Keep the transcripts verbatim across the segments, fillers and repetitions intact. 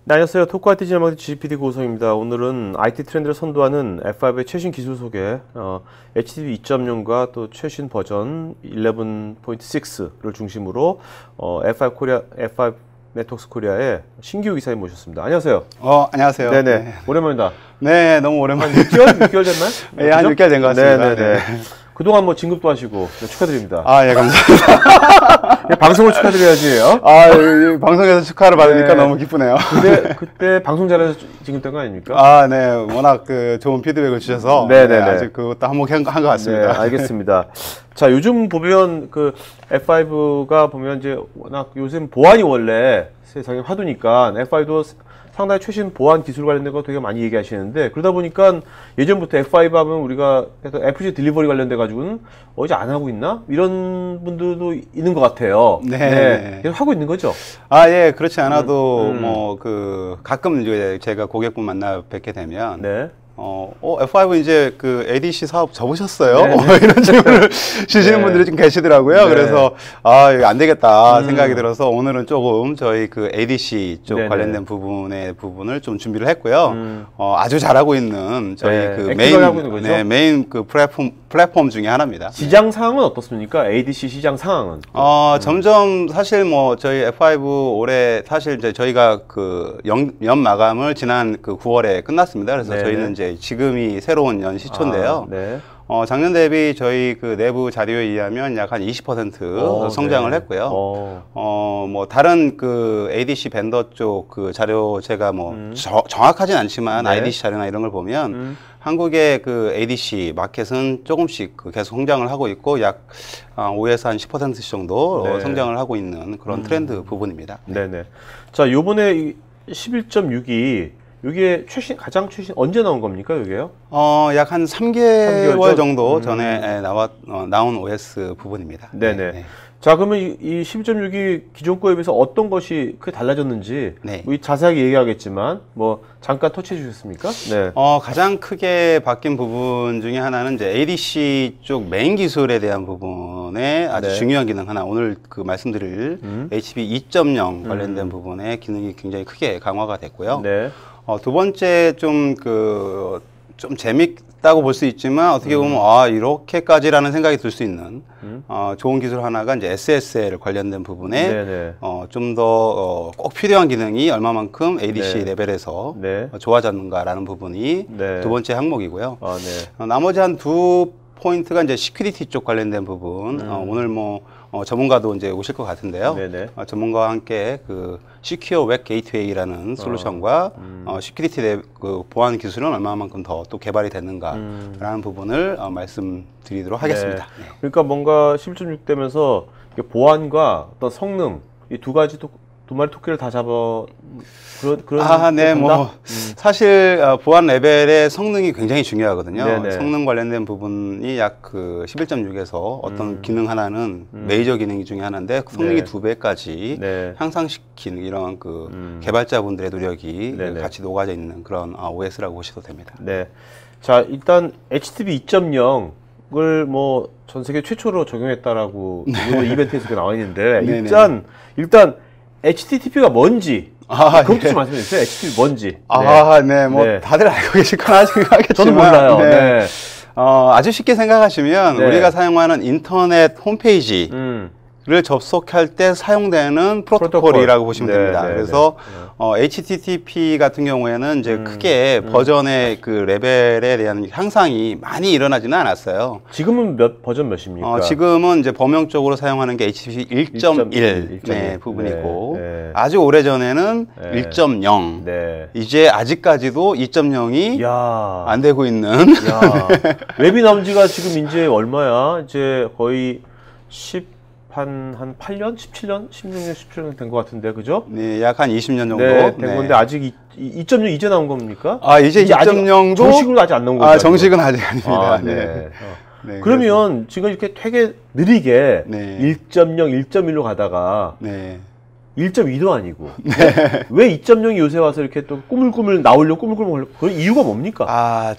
네, 안녕하세요. 토크 아이티 진행망 지피디 고우성입니다. 오늘은 아이티 트렌드를 선도하는 에프 파이브의 최신 기술 소개, 어, 에이치티티피 이 점 영과 또 최신 버전 일일 포인트 육를 중심으로 어, 에프 파이브 코리아, 에프 파이브 네트워크스 코리아의 신규 기사님 모셨습니다. 안녕하세요. 어, 안녕하세요. 네네. 네. 오랜만이다. 네, 너무 오랜만에. 한 육 개월? 육 개월 됐나요? 네, 한 육 개월 된 것 같습니다. 네네네. 네. 그동안 뭐 진급도 하시고 네, 축하드립니다. 아, 예, 감사합니다. 네, 방송을 축하드려야지요. 아, 이, 이 방송에서 축하를 받으니까 네. 너무 기쁘네요. 그때, 그때 방송 잘해서 진급된 거 아닙니까? 아, 네. 워낙 그 좋은 피드백을 주셔서. 네네네. 네, 아직 그것도 한몫한 것 같습니다. 네, 알겠습니다. 자, 요즘 보면 그 에프 파이브가 보면 이제 워낙 요즘 보안이 원래 세상에 화두니까 에프 파이브도 상당히 최신 보안 기술 관련된 거 되게 많이 얘기하시는데, 그러다 보니까 예전부터 에프 파이브 하면 우리가 에프씨 딜리버리 관련돼 가지고는 어제 안 하고 있나? 이런 분들도 있는 것 같아요. 네. 네. 계속 하고 있는 거죠? 아, 예. 그렇지 않아도 음, 음. 뭐 그 가끔 이제 제가 고객분 만나 뵙게 되면 네. 어, 어, 에프 파이브 이제 그 에이디씨 사업 접으셨어요? 네. 어, 이런 질문을 주시는 네. 분들이 좀 계시더라고요. 네. 그래서, 아, 이거 안 되겠다 음. 생각이 들어서 오늘은 조금 저희 그 에이디씨 쪽 네네. 관련된 부분의 부분을 좀 준비를 했고요. 음. 어, 아주 잘하고 있는 저희 네. 그 액티브하게 하고 있는 메인, 거죠? 네, 메인 그 플랫폼, 플랫폼 중에 하나입니다. 시장 상황은 어떻습니까? 에이디씨 시장 상황은? 어, 음. 점점 사실 뭐 저희 에프 파이브 올해 사실 이제 저희가 그 연, 연 마감을 지난 그 구월에 끝났습니다. 그래서 네네. 저희는 이제 지금이 새로운 연 시초인데요. 아, 네. 어, 작년 대비 저희 그 내부 자료에 의하면 약 한 이십 퍼센트 어, 성장을 네. 했고요. 어. 어, 뭐 다른 그 에이디씨 벤더 쪽 그 자료 제가 뭐 음. 저, 정확하진 않지만 네. 아이디씨 자료나 이런 걸 보면 음. 한국의 그 에이디씨 마켓은 조금씩 그 계속 성장을 하고 있고 약 오에서 한 십 퍼센트 정도 네. 성장을 하고 있는 그런 음. 트렌드 부분입니다. 네네. 자, 요번에 십일 점 육이 이게 최신, 가장 최신, 언제 나온 겁니까, 이게요? 어, 약 한 삼 개월, 삼 개월 전? 정도 음. 전에 에, 나왔, 어, 나온 오에스 부분입니다. 네네. 네, 네. 자, 그러면 이, 이 십일 점 육이 기존 거에 비해서 어떤 것이 크게 달라졌는지, 네. 뭐 자세하게 얘기하겠지만, 뭐, 잠깐 터치해 주셨습니까? 네. 어, 가장 크게 바뀐 부분 중에 하나는 이제 에이디씨 쪽 메인 기술에 대한 부분에 아주 네. 중요한 기능 하나, 오늘 그 말씀드릴 음. 에이치티티피 이 점 영 관련된 음. 부분의 기능이 굉장히 크게 강화가 됐고요. 네. 어, 두 번째 좀 그, 좀 재밌다고 볼 수 있지만 어떻게 보면 아, 이렇게까지라는 생각이 들 수 있는 음. 어, 좋은 기술 하나가 이제 에스에스엘 관련된 부분에 네네. 어, 좀 더 어, 꼭 필요한 기능이 얼마만큼 에이디씨 네. 레벨에서 네. 어, 좋아졌는가라는 부분이 네. 두 번째 항목이고요. 아, 네. 어, 나머지 한 두 포인트가 이제 시큐리티 쪽 관련된 부분. 음. 어, 오늘 뭐 어, 전문가도 이제 오실 것 같은데요. 네네. 어, 전문가와 함께 그 시큐어 웹 게이트웨이라는 솔루션과 음. 어, 시큐리티 내, 그 보안 기술은 얼마만큼 더 또 개발이 됐는가라는 음. 부분을 어, 말씀드리도록 하겠습니다. 네. 그러니까 뭔가 십일 점 육 되면서 이게 보안과 어떤 성능, 이 두 가지 도, 두 마리 토끼를 다 잡아, 그런, 그런. 아, 네, 간다? 뭐, 음. 사실, 어, 보안 레벨의 성능이 굉장히 중요하거든요. 네네. 성능 관련된 부분이 약 그 십일 점 육에서 어떤 음. 기능 하나는 음. 메이저 기능 중에 하나인데, 성능이 네. 두 배까지 네. 향상시키는 이런 그 음. 개발자분들의 노력이 네네. 같이 녹아져 있는 그런 어, 오에스라고 보셔도 됩니다. 네. 자, 일단 에이치티티피 이 점 영을 뭐 전 세계 최초로 적용했다라고 이번 이벤트에서 나와 있는데, 네네. 일단, 일단 에이치티티피가 뭔지, 아, 그것도 예. 좀 말씀해 주세요. 에이치티티피 뭔지. 아, 네, 뭐, 네. 다들 알고 계실 건 하겠지만. 저는 몰라요. 네. 어, 아주 쉽게 생각하시면, 네. 우리가 사용하는 인터넷 홈페이지, 음. 를 접속할 때 사용되는 프로토콜이라고 프로토콜. 보시면 네, 됩니다. 네, 그래서 네. 어, 에이치티티피 같은 경우에는 이제 음, 크게 음. 버전의 그 레벨에 대한 향상이 많이 일어나지는 않았어요. 지금은 몇, 버전 몇입니까? 어, 지금은 이제 범용적으로 사용하는 게 에이치티티피 일 점 일 네, 부분이고 네, 네. 아주 오래 전에는 네. 일 점 영 네. 이제 아직까지도 이 점 영이 야. 안 되고 있는 야. 웹이 나온 지가 지금 이제 얼마야? 이제 거의 십 한, 한 팔 년? 십칠 년? 십육 년, 십칠 년 된 것 같은데, 그죠? 네, 약 한 이십 년 정도 네, 된 네. 건데, 아직 이, 이 점 영 이제 나온 겁니까? 아, 이제 이 점 영도 정식으로 아직 안 나온 거죠? 아, 정식은 아직 아닙니다. 아, 네. 네. 어. 네, 그러면 지금 이렇게 되게 느리게 네. 일 점 영, 일 점 일로 가다가 네. 일 점 이도 아니고 네. 왜 이 점 영이 요새 와서 이렇게 또 꾸물꾸물 나오려고 꾸물꾸물 그 이유가 뭡니까? 아,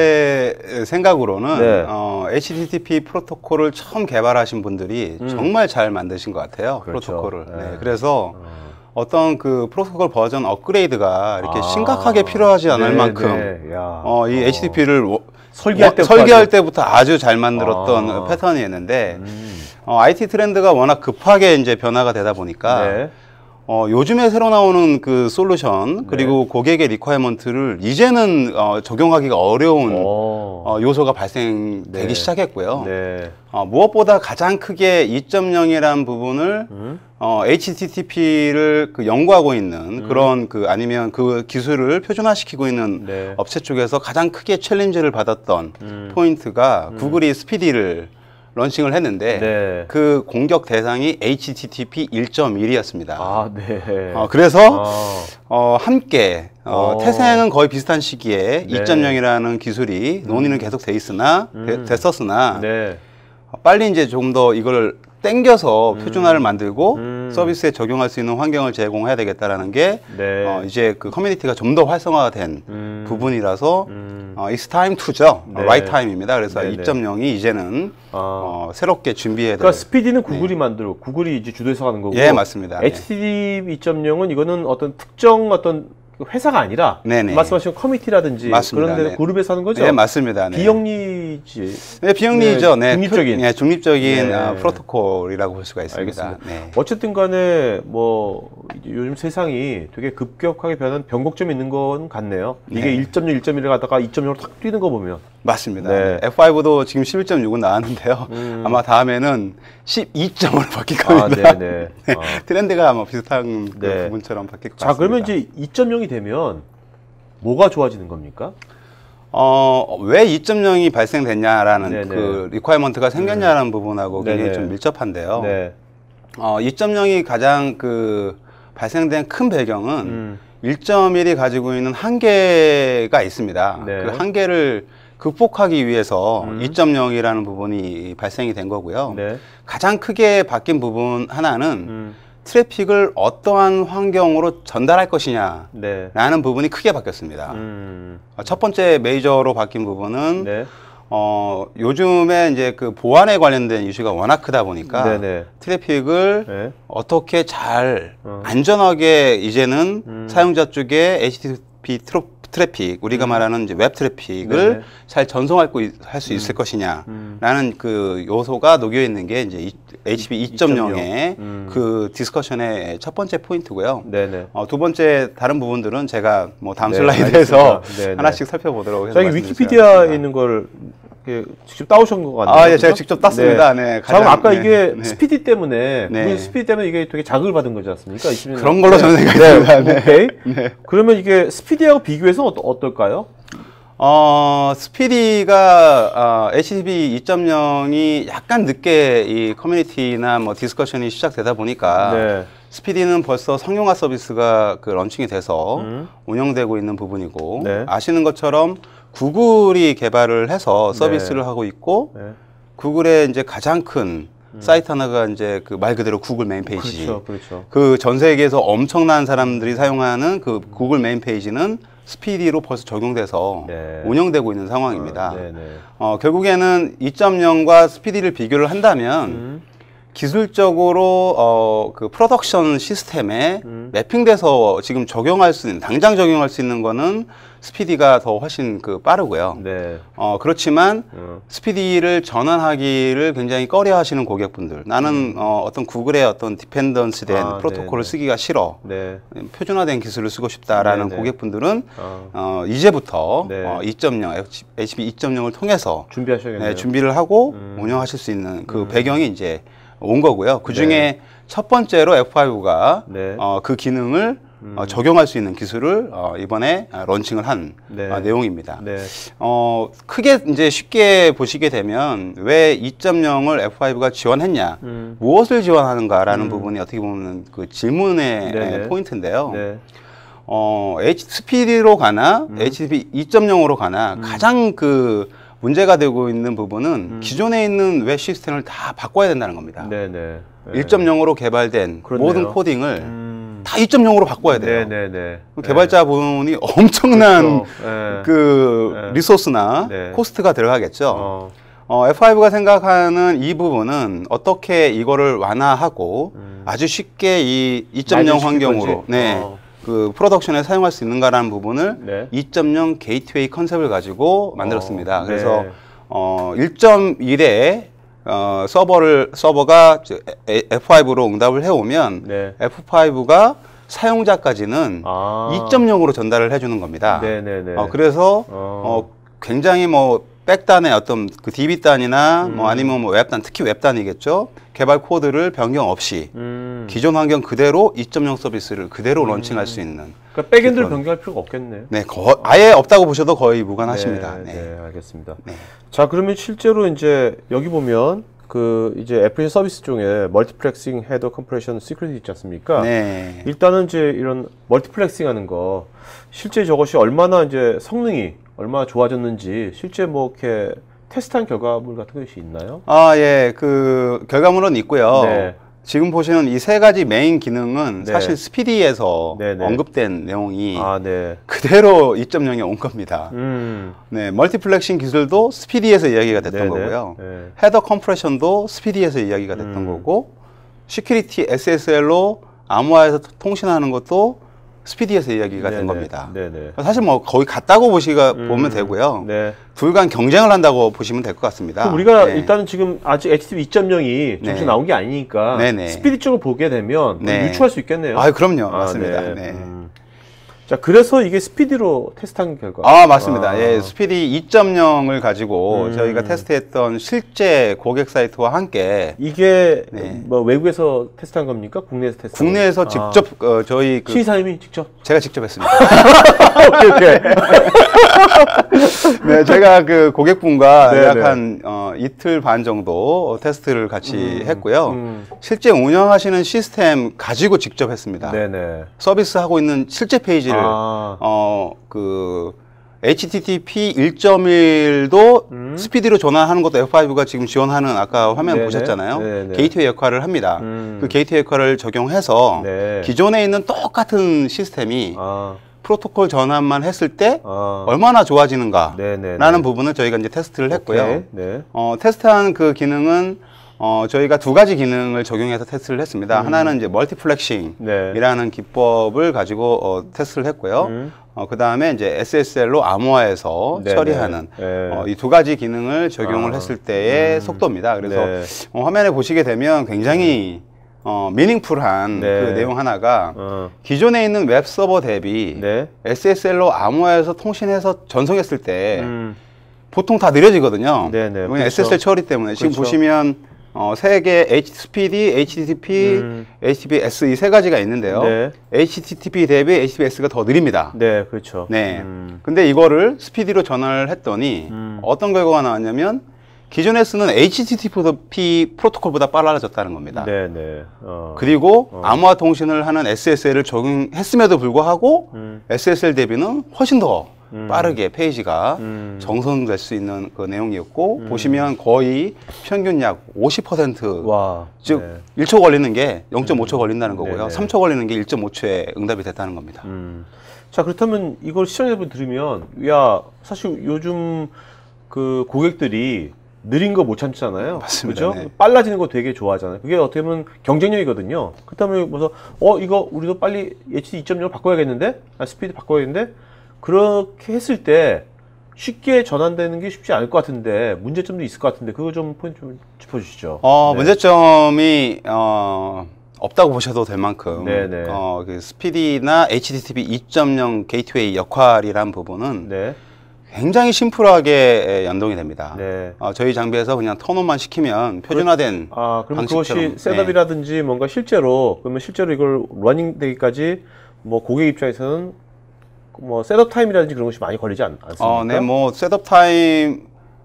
제 네. 생각으로는 네. 어, 에이치티티피 프로토콜을 처음 개발하신 분들이 음. 정말 잘 만드신 것 같아요. 그렇죠. 프로토콜을. 네. 네. 그래서 어. 어떤 그 프로토콜 버전 업그레이드가 이렇게 아, 심각하게 필요하지 않을 네, 만큼 네. 야. 어, 이 어. 에이치티티피를 설계할 때부터 설계할 아주- 때부터 아주 잘 만들었던 아. 패턴이었는데 음. 어, 아이티 트렌드가 워낙 급하게 이제 변화가 되다 보니까 네. 어, 요즘에 새로 나오는 그 솔루션 그리고 고객의 리퀘어먼트를 이제는 어, 적용하기가 어려운 어. 어, 요소가 발생되기 네. 시작했고요. 네. 어, 무엇보다 가장 크게 이 점 영이라는 부분을 음. 어, 에이치티티피를 그 연구하고 있는 그런 그 아니면 그 기술을 표준화시키고 있는 네. 업체 쪽에서 가장 크게 챌린지를 받았던 음. 포인트가 구글이 스피디를 런칭을 했는데 네. 그 공격 대상이 에이치티티피 일 점 일이었습니다. 아, 네. 어, 그래서 아. 어, 함께 어, 어. 태생은 거의 비슷한 시기에 네. 이 점 영이라는 기술이 논의는 계속 돼 있으나 돼- 음. 됐었으나 네. 어, 빨리 이제 좀 더 이걸 땡겨서 표준화를 만들고 음. 서비스에 적용할 수 있는 환경을 제공해야 되겠다라는 게 네. 어, 이제 그 커뮤니티가 좀 더 활성화된 음. 부분이라서 음. 어, it's time to죠. 네. 어, right time입니다. 그래서 네, 네. 이 점 영이 이제는 아. 어, 새롭게 준비해야 될. 그러니까 스피디는 구글이 만들고 구글이 이제 주도해서 하는 거고. 예, 맞습니다. 네. 에이치티티피 이 점 영은 이거는 어떤 특정 어떤 회사가 아니라 네네. 말씀하신 커뮤니티라든지 맞습니다. 그런 데 네. 그룹에서 하는 거죠. 네, 맞습니다. 네. 비영리지. 네, 비영리죠. 네, 중립적인. 표- 네, 중립적인 네. 아, 프로토콜이라고 볼 수가 있습니다. 알겠습니다. 네. 어쨌든 간에 뭐 이제 요즘 세상이 되게 급격하게 변한 변곡점이 있는 건 같네요. 이게 네. 일 점 영, 일 점 일을 가다가 이 점 영으로 탁 뛰는 거 보면. 맞습니다. 네. 네. 에프 파이브도 지금 십일 점 육은 나왔는데요. 음. 아마 다음에는 십이 점으로 바뀔 아, 겁니다. 네네. 네, 아. 트렌드가 아마 비슷한 그 네. 부분처럼 바뀔 것 자, 같습니다. 그러면 이제 이 점 영이 되면 뭐가 좋아지는 겁니까? 어, 왜 이 점 영이 발생됐냐라는 네네. 그 리퀘어먼트가 생겼냐라는 부분하고 굉장히 네네. 좀 밀접한데요. 네. 어, 이 점 영이 가장 그 발생된 큰 배경은 음. 일 점 일이 가지고 있는 한계가 있습니다. 네. 그 한계를 극복하기 위해서 음. 이 점 영이라는 부분이 발생이 된 거고요. 네. 가장 크게 바뀐 부분 하나는 음. 트래픽을 어떠한 환경으로 전달할 것이냐라는 네. 부분이 크게 바뀌었습니다. 음. 어, 첫 번째 메이저로 바뀐 부분은 네. 어, 요즘에 이제 그 보안에 관련된 이슈가 워낙 크다 보니까 네네. 트래픽을 네. 어떻게 잘 어. 안전하게 이제는 음. 사용자 쪽에 에이치티티피 트로, 트래픽 우리가 말하는 이제 웹 트래픽을 네네. 잘 전송할 수 있을 것이냐라는 음. 그 요소가 녹여 있는 게 이제 에이치티티피 이 점 영의 음. 그 디스커션의 첫 번째 포인트고요. 네네. 어, 두 번째 다른 부분들은 제가 뭐 다음 네, 슬라이드에서 알겠습니다. 네네. 하나씩 살펴보도록 해서 자, 이게 말씀드리겠습니다. 위키피디아에 있는 걸 이렇게 직접 따오신 것 같네요. 아, 예, 그죠? 제가 직접 땄습니다. 네, 자, 그럼 가장, 아까 네, 이게 네. 스피디 때문에, 네. 구글 스피디 때문에 이게 되게 자극을 받은 거지 않습니까? 이십 년 그런 걸로 저는 생각했습니다. 네. 오케이. 네. 그러면 이게 스피디하고 비교해서 어떠, 어떨까요? 어, 스피디가 어, 에이치티티피 이 점 영이 약간 늦게 이 커뮤니티나 뭐 디스커션이 시작되다 보니까 네. 스피디는 벌써 상용화 서비스가 그 런칭이 돼서 음. 운영되고 있는 부분이고 네. 아시는 것처럼 구글이 개발을 해서 서비스를 네. 하고 있고 네. 구글의 이제 가장 큰 사이트 하나가 이제 그 말 그대로 구글 메인 페이지. 그렇죠, 그렇죠. 그 전 세계에서 엄청난 사람들이 사용하는 그 구글 메인 페이지는 스피디로 벌써 적용돼서 네. 운영되고 있는 상황입니다. 어, 네네. 어, 결국에는 이 점 영과 스피디를 비교를 한다면 음. 기술적으로 어, 그 프로덕션 시스템에 음. 매핑돼서 지금 적용할 수 있는 당장 적용할 수 있는 거는 스피디가 더 훨씬 그 빠르고요. 네. 어, 그렇지만 어. 스피디를 전환하기를 굉장히 꺼려 하시는 고객분들. 나는 어, 어떤 구글의 어떤 디펜던스 된 아, 프로토콜을 네네. 쓰기가 싫어. 네. 표준화된 기술을 쓰고 싶다라는 네네. 고객분들은 어. 어, 이제부터 네. 어, 이 점 영, 에이치티티피 이 점 영을 통해서 준비하셔야겠네요. 네, 준비를 하고 음. 운영하실 수 있는 그 음. 배경이 이제 온 거고요. 그 중에 네. 첫 번째로 에프 파이브가 네. 어, 그 기능을 음. 어, 적용할 수 있는 기술을 어, 이번에 아, 런칭을 한 네. 어, 내용입니다. 네. 어, 크게 이제 쉽게 보시게 되면 왜 이 점 영을 에프 파이브가 지원했냐, 음. 무엇을 지원하는가라는 음. 부분이 어떻게 보면 그 질문의 네네. 포인트인데요. 네. 어, H, 스피디로 가나, 음. 에이치티티피 이 점 영으로 가나, 가장 그 문제가 되고 있는 부분은 음. 기존에 있는 웹 시스템을 다 바꿔야 된다는 겁니다. 네네. 네. 일 점 영으로 개발된 그렇네요. 모든 코딩을 음. 다 이 점 영으로 바꿔야 돼요. 네네네. 개발자분이 엄청난 그렇죠. 네. 그 네. 리소스나 네. 코스트가 들어가겠죠. 어. 어, 에프 파이브가 생각하는 이 부분은 어떻게 이거를 완화하고 음. 아주 쉽게 이 이 점 영 환경으로 네, 어. 그 프로덕션에 사용할 수 있는가라는 부분을 네. 이 점 영 게이트웨이 컨셉을 가지고 만들었습니다. 어, 그래서 네. 어, 일 점 일에 어, 서버를 서버가 에프 파이브로 응답을 해오면 네. 에프 파이브가 사용자까지는 아. 이 점 영으로 전달을 해주는 겁니다. 네네네. 어, 그래서 어. 어, 굉장히 뭐 백단의 어떤 그 디비단이나 음. 뭐 아니면 뭐 웹단, 특히 웹단이겠죠. 개발 코드를 변경 없이 음. 기존 환경 그대로 이 점 영 서비스를 그대로 런칭할 수 있는. 그러니까 백엔드를 그런- 변경할 필요가 없겠네요. 네, 거, 아예 없다고 보셔도 거의 무관하십니다. 네, 네. 네, 알겠습니다. 네. 자, 그러면 실제로 이제 여기 보면 그 이제 애플리케이션 서비스 중에 멀티플렉싱 헤더 컴프레션 시크릿이 있지 않습니까? 네. 일단은 이제 이런 멀티플렉싱 하는 거 실제 저것이 얼마나 이제 성능이 얼마나 좋아졌는지 실제 뭐 이렇게 테스트한 결과물 같은 것이 있나요? 아, 예. 그 결과물은 있고요. 네. 지금 보시는 이 세 가지 메인 기능은 네. 사실 스피디에서 네, 네. 언급된 내용이 아, 네. 그대로 이 점 영에 온 겁니다. 음. 네, 멀티플렉싱 기술도 스피디에서 이야기가 됐던 네네. 거고요. 네. 헤더 컴프레션도 스피디에서 이야기가 됐던 음. 거고, 시큐리티 에스에스엘로 암호화해서 통신하는 것도 스피디에서 이야기가 된 네네. 겁니다. 네네. 사실 뭐 거의 같다고 보시가 음. 보면 되고요. 네. 둘 간 경쟁을 한다고 보시면 될 것 같습니다. 그럼 우리가 네. 일단은 지금 아직 에이치티티피 이 점 영이 정식 네. 나온 게 아니니까 네네. 스피디 쪽을 보게 되면 네. 유추할 수 있겠네요. 아, 그럼요. 아, 맞습니다. 네. 네. 음. 자, 그래서 이게 스피디로 테스트한 결과. 아, 맞습니다. 아. 예, 스피디 이 점 영을 가지고 음. 저희가 테스트했던 실제 고객 사이트와 함께 이게 네. 뭐 외국에서 테스트한 겁니까? 국내에서 테스트? 국내에서 직접 어, 저희 그 시사님이 직접. 제가 직접 했습니다. 오케이, 오케이. 네, 제가 그 고객분과 네네. 약 한 어, 이틀 반 정도 테스트를 같이 음, 했고요. 음. 실제 운영하시는 시스템 가지고 직접 했습니다. 네네. 서비스 하고 있는 실제 페이지를 아. 어, 그 에이치티티피 일 점 일도 음. 스피디로 전환하는 것도 에프 파이브가 지금 지원하는 아까 화면 네네. 보셨잖아요. 네네. 게이트웨이 역할을 합니다. 음. 그 게이트웨이 역할을 적용해서 네. 기존에 있는 똑같은 시스템이 아. 프로토콜 전환만 했을 때 아. 얼마나 좋아지는가 네네네. 라는 부분을 저희가 이제 테스트를 했고요. 오케이. 네. 어, 테스트한 그 기능은 어, 저희가 두 가지 기능을 적용해서 테스트를 했습니다. 음. 하나는 이제 멀티플렉싱이라는 네. 기법을 가지고 어, 테스트를 했고요. 음. 어, 그 다음에 이제 에스에스엘로 암호화해서 네네. 처리하는 네. 어, 이 두 가지 기능을 적용을 아. 했을 때의 음. 속도입니다. 그래서 네. 어, 화면에 보시게 되면 굉장히 어, 미닝풀한 네. 그 내용 하나가 어. 기존에 있는 웹 서버 대비 네. 에스에스엘로 암호화해서 통신해서 전송했을 때 음. 보통 다 느려지거든요. 네네, 그냥 그렇죠. 에스에스엘 처리 때문에 지금 그렇죠. 보시면 어, 세 개 H 스피디, 에이치티티피, 음. 에이치티티피에스 이 세 가지가 있는데요. 네. 에이치티티피 대비 에이치티티피에스가 더 느립니다. 네, 그렇죠. 네. 음. 근데 이거를 스피디로 전환을 했더니 음. 어떤 결과가 나왔냐면 기존에 쓰는 에이치티티피 프로토콜보다 빨라졌다는 겁니다. 네, 네. 어. 그리고 어. 암호화 통신을 하는 에스에스엘을 적용했음에도 불구하고 음. 에스에스엘 대비는 훨씬 더 음. 빠르게 페이지가 음. 정선될 수 있는 그 내용이었고 보시면 거의 평균 약 오십 퍼센트 와. 즉 네. 일 초 걸리는 게 영 점 오 초 걸린다는 거고요. 네네. 삼 초 걸리는 게 일 점 오 초에 응답이 됐다는 겁니다. 음. 자, 그렇다면 이걸 시청자분 들으면 야, 사실 요즘 그 고객들이 느린 거 못 참잖아요. 맞습니다. 그죠? 네. 빨라지는 거 되게 좋아하잖아요. 그게 어떻게 보면 경쟁력이거든요. 그렇다면 무슨 어 이거 우리도 빨리 에이치티티피 이 점 영을 바꿔야겠는데? 아, 스피드 바꿔야겠는데? 그렇게 했을 때 쉽게 전환되는 게 쉽지 않을 것 같은데 문제점도 있을 것 같은데 그거 좀 포인트 좀 짚어주시죠. 어, 네. 문제점이 어, 없다고 보셔도 될 만큼 네네. 어, 그 스피디나 에이치티티피 이 점 영 게이트웨이 역할이란 부분은 네. 굉장히 심플하게 연동이 됩니다. 네. 어, 저희 장비에서 그냥 턴온만 시키면 표준화된 아, 그러면 방식처럼, 그것이 셋업이라든지 뭔가 실제로 그러면 실제로 이걸 러닝 되기까지 뭐 고객 입장에서는 뭐 셋업 타임이라든지 그런 것이 많이 걸리지 않, 않습니까? 어, 네, 뭐 셋업 타임이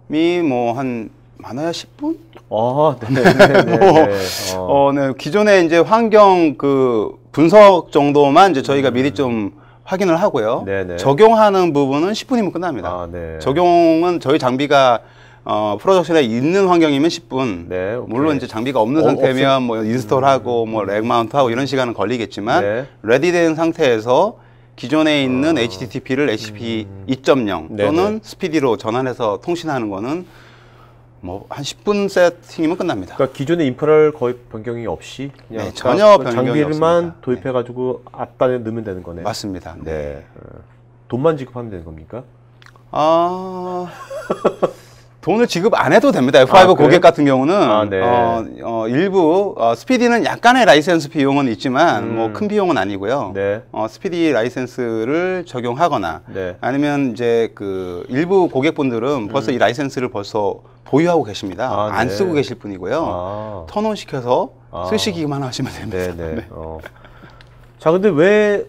뭐 한 많아야 십 분? 아, 네, 네, 네, 네. 뭐, 어. 어, 네, 기존에 이제 환경 그 분석 정도만 이제 저희가 미리 좀 확인을 하고요. 네네. 적용하는 부분은 십 분이면 끝납니다. 아, 네. 적용은 저희 장비가 어, 프로덕션에 있는 환경이면 십 분. 네, 오케이. 물론 이제 장비가 없는 어, 상태면 뭐 인스톨하고 뭐 렉 마운트하고 이런 시간은 걸리겠지만 네. 레디된 상태에서 기존에 있는 에이치티티피를 에이치티티피 이 점 영 아. 네네. 또는 스피디로 전환해서 통신하는 거는 뭐 한 십 분 세팅이면 끝납니다. 그러니까 기존의 인프라를 거의 변경이 없이 그냥 네, 전혀 그 변경이 장비를만 없습니다. 도입해가지고 앞단에 넣으면 되는 거네. 맞습니다. 네. 어. 돈만 지급하면 되는 겁니까? 아 돈을 지급 안 해도 됩니다. 에프 파이브 아, 고객 같은 경우는 아, 네. 어, 어, 일부 어, 스피디는 약간의 라이센스 비용은 있지만 음. 뭐 큰 비용은 아니고요. 네. 어, 스피디 라이센스를 적용하거나 네. 아니면 이제 그 일부 고객분들은 벌써 이 라이센스를 벌써 보유하고 계십니다. 아, 안 네. 쓰고 계실 분이고요. 아. 턴온 시켜서 아. 쓰시기만 하시면 됩니다. 네네. 네. 어. 자, 근데 왜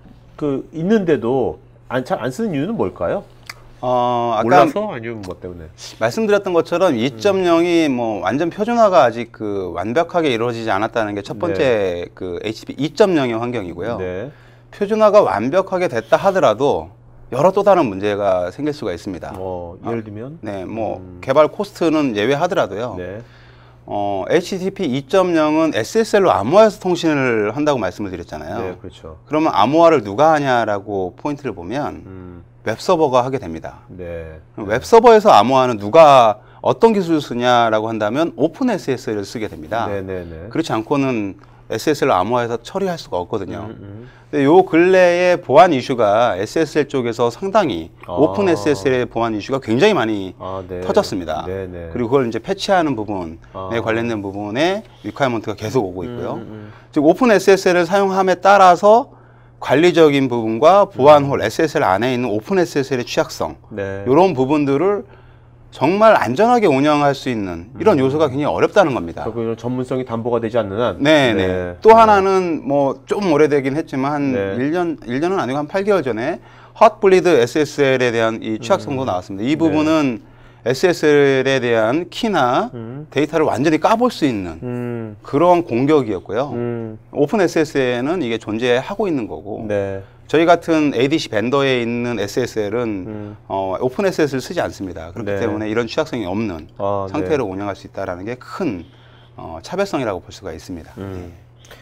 그 있는데도 안 잘 안 쓰는 이유는 뭘까요? 어, 아까 몰라서 아니면 뭐 때문에? 말씀드렸던 것처럼 이 점 영이 뭐 완전 표준화가 아직 그 완벽하게 이루어지지 않았다는 게 첫 번째 그 에이치티티피 이 점 영의 환경이고요. 네. 표준화가 완벽하게 됐다 하더라도 여러 또 다른 문제가 생길 수가 있습니다. 뭐 예를 들면 네, 뭐 음. 개발 코스트는 예외하더라도요. 네. 어, 에이치티티피 이 점 영은 에스에스엘로 암호화해서 통신을 한다고 말씀을 드렸잖아요. 네, 그렇죠. 그러면 암호화를 누가 하냐라고 포인트를 보면 음. 웹서버가 하게 됩니다. 네. 웹서버에서 암호화는 누가 어떤 기술을 쓰냐라고 한다면 오픈 에스에스엘을 쓰게 됩니다. 네, 네, 네. 그렇지 않고는 에스에스엘로 암호화해서 처리할 수가 없거든요. 음, 음. 근데 요 근래에 보안 이슈가 에스에스엘 쪽에서 상당히 아. 오픈 에스에스엘의 보안 이슈가 굉장히 많이 아, 네. 터졌습니다. 네, 네. 그리고 그걸 이제 패치하는 부분에 아. 관련된 부분에 리퀘어먼트가 계속 오고 있고요. 음, 음. 즉 오픈 에스에스엘을 사용함에 따라서 관리적인 부분과 보안홀, 에스에스엘 안에 있는 오픈 에스에스엘의 취약성 네. 이런 부분들을 정말 안전하게 운영할 수 있는 이런 요소가 굉장히 어렵다는 겁니다. 결국 이런 전문성이 담보가 되지 않는 한. 네, 네. 또 하나는 뭐 좀 오래되긴 했지만 한 네. 일 년, 일 년은 아니고 한 팔 개월 전에 핫블리드 에스에스엘에 대한 이 취약성도 나왔습니다. 이 부분은 에스에스엘에 대한 키나 음. 데이터를 완전히 까볼 수 있는 음. 그런 공격이었고요. 음. 오픈 에스에스엘은 이게 존재하고 있는 거고 네. 저희 같은 에이디씨 벤더에 있는 에스에스엘은 음. 어, 오픈 에스에스엘을 쓰지 않습니다. 그렇기 네. 때문에 이런 취약성이 없는 아, 상태로 네. 운영할 수 있다는 게 큰 어, 차별성이라고 볼 수가 있습니다. 음.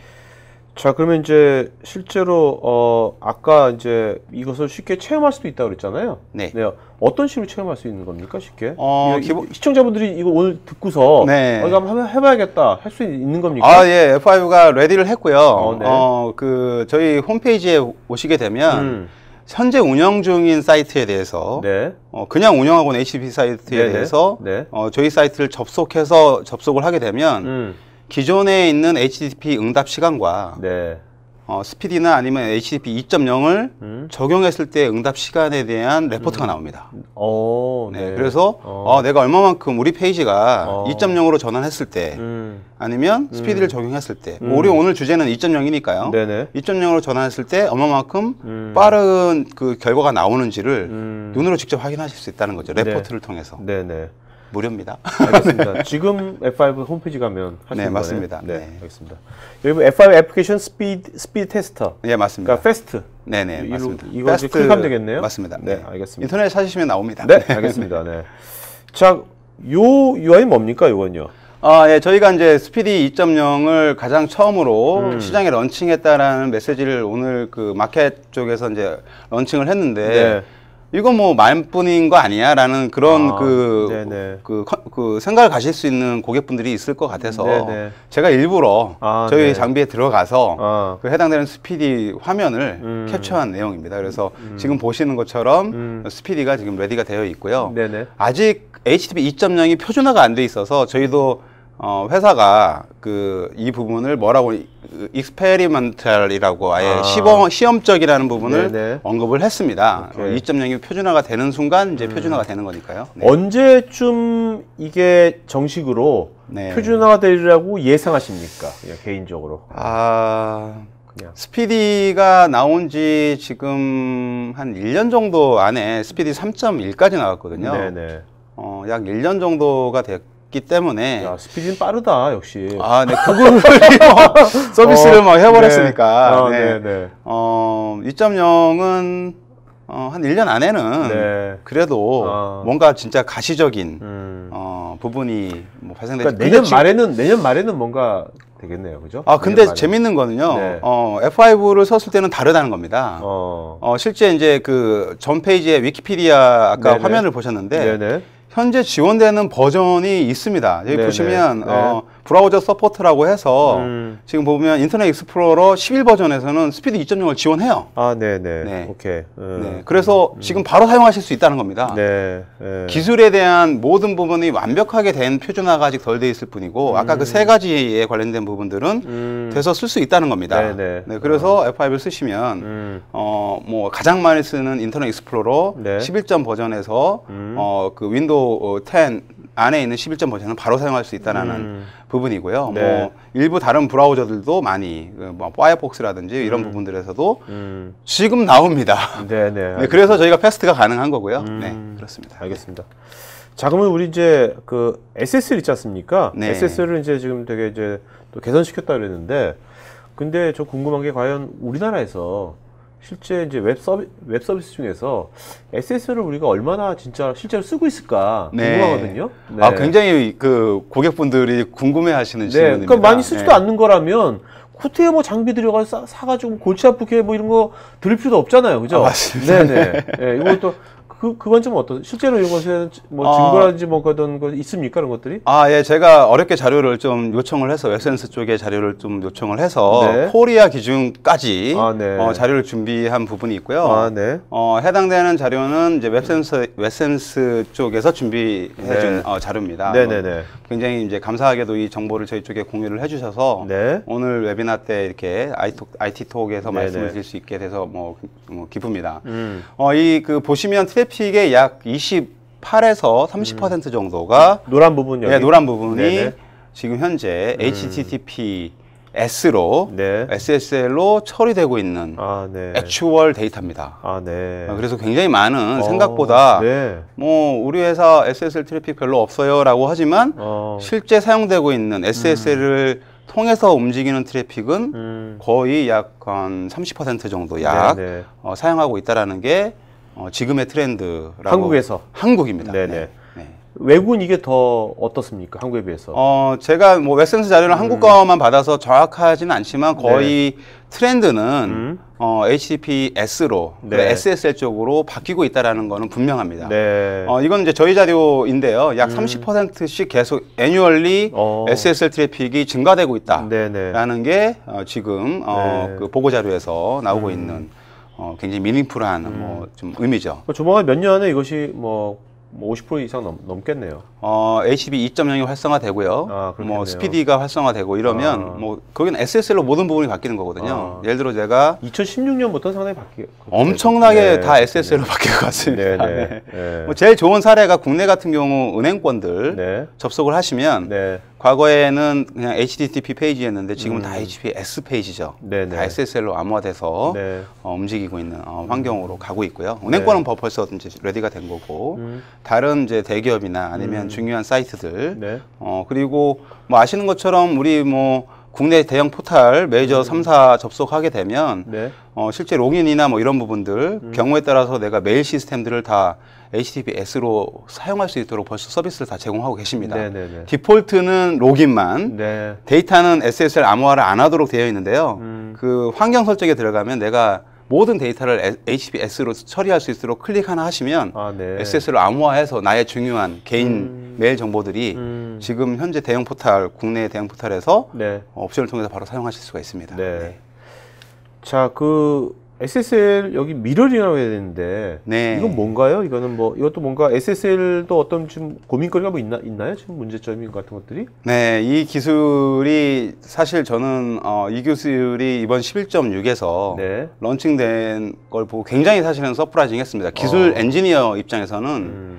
자, 그러면 이제 실제로 어 아까 이제 이것을 쉽게 체험할 수도 있다고 그랬잖아요. 네. 어떤 식으로 체험할 수 있는 겁니까, 쉽게? 어, 이- 기본- 시청자분들이 이거 오늘 듣고서 네. 어, 이거 한번 해봐야겠다 할 수 있는 겁니까? 아, 예, 에프 파이브가 레디를 했고요. 어, 어, 네. 그 저희 홈페이지에 오시게 되면 음. 현재 운영 중인 사이트에 대해서 네. 어, 그냥 운영하고 있는 에이치티티피 사이트에 네네. 대해서 네. 어, 저희 사이트를 접속해서 접속을 하게 되면 음. 기존에 있는 에이치티티피 응답 시간과 네. 어, 스피디나 아니면 에이치티티피 이 점 영을 음. 적용했을 때 응답 시간에 대한 레포트가 나옵니다. 어, 네, 네. 그래서 어. 어, 내가 얼마만큼 우리 페이지가 어. 이 점 영으로 전환했을 때 음. 아니면 스피디를 적용했을 때 음. 우리 오늘 주제는 이 점 영이니까요. 네네. 이 점 영으로 전환했을 때 얼마만큼 음. 빠른 그 결과가 나오는지를 음. 눈으로 직접 확인하실 수 있다는 거죠. 레포트를 통해서. 네네. 무료입니다. 알겠습니다. 지금 에프 파이브 홈페이지 가면 할 수 네, 있는 맞습니다. 거네요. 네, 네. 알겠습니다. 여러분 에프 파이브 애플리케이션 스피드 스피드 테스터. 예, 맞습니다. 그러니까 패스트. 네네, 이로- 맞습니다. 이거 이제 패스트- 클릭하면 되겠네요. 맞습니다. 네, 알겠습니다. 인터넷 찾으시면 나옵니다. 네, 알겠습니다. 네. 자, 요 유아이는 뭡니까, 이건요? 아, 예, 저희가 이제 스피디 이 점 영을 가장 처음으로 음. 시장에 런칭했다라는 메시지를 오늘 그 마켓 쪽에서 이제 런칭을 했는데 네. 이거 뭐 말뿐인 거 아니야라는 그런 아, 그, 네네. 그, 컨- 그 생각을 가실 수 있는 고객분들이 있을 것 같아서 네네. 제가 일부러 아, 저희 네. 장비에 들어가서 아. 그 해당되는 스피디 화면을 음. 캡처한 내용입니다. 그래서 지금 보시는 것처럼 음. 스피디가 지금 레디가 되어 있고요. 네네. 아직 에이치티티피 이 점 영이 표준화가 안 돼 있어서 저희도 어, 회사가 그 이 부분을 뭐라고 익스페리먼탈이라고 아예 아. 시범 시험적이라는 부분을 네네. 언급을 했습니다. 오케이. 음. 이 점 영이 표준화가 되는 순간 이제 표준화가 되는 거니까요. 네. 언제쯤 이게 정식으로 네. 표준화가 되리라고 예상하십니까? 그냥 개인적으로. 아, 그냥. 스피디가 나온 지 지금 한 일 년 정도 안에 스피디 삼 점 일까지 나왔거든요. 네네. 어, 약 일 년 정도가 됐기 때문에 야, 스피드는 빠르다, 역시. 아, 네, 구글이 뭐 서비스를 어, 막 해버렸으니까. 네. 아, 네. 네네. 어, 이 점 영은 어, 한 일 년 안에는 네. 그래도 아. 뭔가 진짜 가시적인 음. 어, 부분이 뭐 발생되지. 그러니까 근데 내년 지금- 말에는, 내년 말에는 뭔가 되겠네요. 그죠? 아, 근데 내년 말에는. 재밌는 거는요. 네. 어, 에프 파이브를 썼을 때는 다르다는 겁니다. 어, 어. 실제 이제 그 전 페이지에 위키피디아 아까 네네. 화면을 보셨는데 네네. 현재 지원되는 버전이 있습니다. 여기 네네. 보시면 네. 어, 브라우저 서포트라고 해서 음. 지금 보면 인터넷 익스플로러 십일 버전에서는 스피드 이 점 영을 지원해요. 아, 네네. 네. 오케이. 음. 네, 그래서 지금 바로 사용하실 수 있다는 겁니다. 네. 네. 기술에 대한 모든 부분이 완벽하게 된 표준화가 아직 덜 돼 있을 뿐이고 아까 그 세 가지에 관련된 부분들은 음. 돼서 쓸 수 있다는 겁니다. 네네. 네, 그래서 에프 파이브를 쓰시면 음. 어, 뭐 가장 많이 쓰는 인터넷 익스플로러 네. 십일 점 버전에서 음. 어, 그 윈도우 텐 안에 있는 십일 점 버전을 바로 사용할 수 있다는 음. 부분이고요. 네. 뭐 일부 다른 브라우저들도 많이 그 뭐 파이어폭스라든지 이런 부분들에서도 음. 지금 나옵니다. 네네. 네, 그래서 저희가 패스트가 가능한 거고요. 음. 네, 그렇습니다. 알겠습니다. 자, 그러면 우리 이제 그 에스에스엘 있지 않습니까? 네. 에스에스엘을 이제 지금 되게 이제 또 개선시켰다 그랬는데, 근데 저 궁금한 게 과연 우리나라에서 실제 이제 웹 서비 웹 서비스 중에서 에스에스엘을 우리가 얼마나 진짜 실제로 쓰고 있을까 네. 궁금하거든요. 네. 아, 굉장히 그 고객분들이 궁금해하시는 네. 질문입니다. 그러니까 많이 쓰지도 네. 않는 않는 거라면 코트에 뭐 장비 들여가서 사, 사가지고 골치 아프게 뭐 이런 거 들을 필요도 없잖아요, 그죠? 아, 맞습니다. 네네. 네, 이것도 그 그건 좀 어떤 실제로 이런 것에 뭐 아. 증거라든지 뭐 그런 거 있습니까, 그런 것들이? 아, 예, 제가 어렵게 자료를 좀 요청을 해서 웹센스 쪽에 자료를 좀 요청을 해서 네. 코리아 기준까지 아, 네. 어, 자료를 준비한 부분이 있고요. 아, 네. 어, 해당되는 자료는 이제 웹센스 웹센스 쪽에서 준비해준 네. 어, 자료입니다. 네네네. 어, 굉장히 이제 감사하게도 이 정보를 저희 쪽에 공유를 해주셔서 네. 오늘 웨비나 때 이렇게 아이톡, 아이티톡에서 네네. 말씀을 드릴 수 있게 돼서 뭐, 뭐 기쁩니다. 음. 어, 이 그 보시면 트래픽의 약 이십팔에서 삼십 퍼센트 정도가 노란 부분 여기. 예, 노란 부분이 네네. 지금 현재 에이치티티피에스로 네. 에스에스엘로 처리되고 있는 아, 네. 액추얼 데이터입니다. 아, 네. 어, 그래서 굉장히 많은 어, 생각보다 네. 뭐 우리 회사 에스에스엘 트래픽 별로 없어요라고 하지만 어. 실제 사용되고 있는 에스에스엘을 통해서 움직이는 트래픽은 음. 거의 약 한 삼십 퍼센트 정도 약 네, 네. 어, 사용하고 있다라는 게 어, 지금의 트렌드라고 한국에서? 한국입니다. 네네. 네. 네. 외국은 이게 더 어떻습니까? 한국에 비해서. 어, 제가 뭐 웹센스 자료를 한국어만 받아서 정확하지는 않지만 거의 트렌드는 음. 어, 에이치티티피에스로 네. 에스에스엘 쪽으로 바뀌고 있다라는 거는 분명합니다. 네. 어, 이건 이제 저희 자료인데요. 약 삼십 퍼센트씩 계속 애뉴얼리 어. 에스에스엘 트래픽이 증가되고 있다라는 네네. 게 어, 지금 어, 네. 그 보고 자료에서 나오고 있는 어, 굉장히 미닝풀한 뭐 좀 의미죠. 조만간 몇 년에 이것이 뭐, 뭐 오십 퍼센트 이상 넘, 넘겠네요. 어, 에이치티티피 이 점 영이 활성화되고요. 아, 그렇겠네요. 뭐 스피디가 활성화되고 이러면 아. 뭐 거기는 에스에스엘로 모든 부분이 바뀌는 거거든요. 아. 예를 들어 제가 이천십육 년부터 상당히 바뀌. 엄청나게 네, 다 에스에스엘로 바뀐 것 같습니다. 네네. 네. 네. 뭐 제일 좋은 사례가 국내 같은 경우 은행권들 네. 접속을 하시면 네. 과거에는 그냥 에이치티티피 페이지였는데 지금은 음. 다 에이치티티피에스 페이지죠. 네네. 다 에스에스엘로 암호화돼서 네. 어, 움직이고 있는 어, 환경으로 가고 있고요. 은행권은 버- 벌써 이제 레디가 된 거고 음. 다른 이제 대기업이나 아니면 음. 중요한 사이트들 네. 어, 그리고 뭐 아시는 것처럼 우리 뭐 국내 대형 포탈 메이저 삼 사 접속하게 되면 네. 어, 실제 로그인이나 뭐 이런 부분들 경우에 따라서 내가 메일 시스템들을 다 에이치티티피에스로 사용할 수 있도록 벌써 서비스를 다 제공하고 계십니다. 네네네. 디폴트는 로그인만 네. 데이터는 에스에스엘 암호화를 안 하도록 되어 있는데요. 음. 그 환경 설정에 들어가면 내가 모든 데이터를 에이치티티피에스로 처리할 수 있도록 클릭 하나 하시면 아, 네. 에스에스엘로 암호화해서 나의 중요한 개인 음. 메일 정보들이 음. 지금 현재 대형 포탈, 국내 대형 포탈에서 네. 어, 옵션을 통해서 바로 사용하실 수가 있습니다. 네. 자, 그 에스에스엘 여기 미러링이라고 해야 되는데 네. 이건 뭔가요? 이거는 뭐 이것도 뭔가 에스에스엘도 어떤 지금 고민거리가 뭐 있나 있나요? 지금 문제점이 같은 것들이? 네, 이 기술이 사실 저는 어, 이 기술이 이번 십일 점 육에서 네. 런칭된 걸 보고 굉장히 사실은 서프라이징했습니다. 기술 어. 엔지니어 입장에서는 음.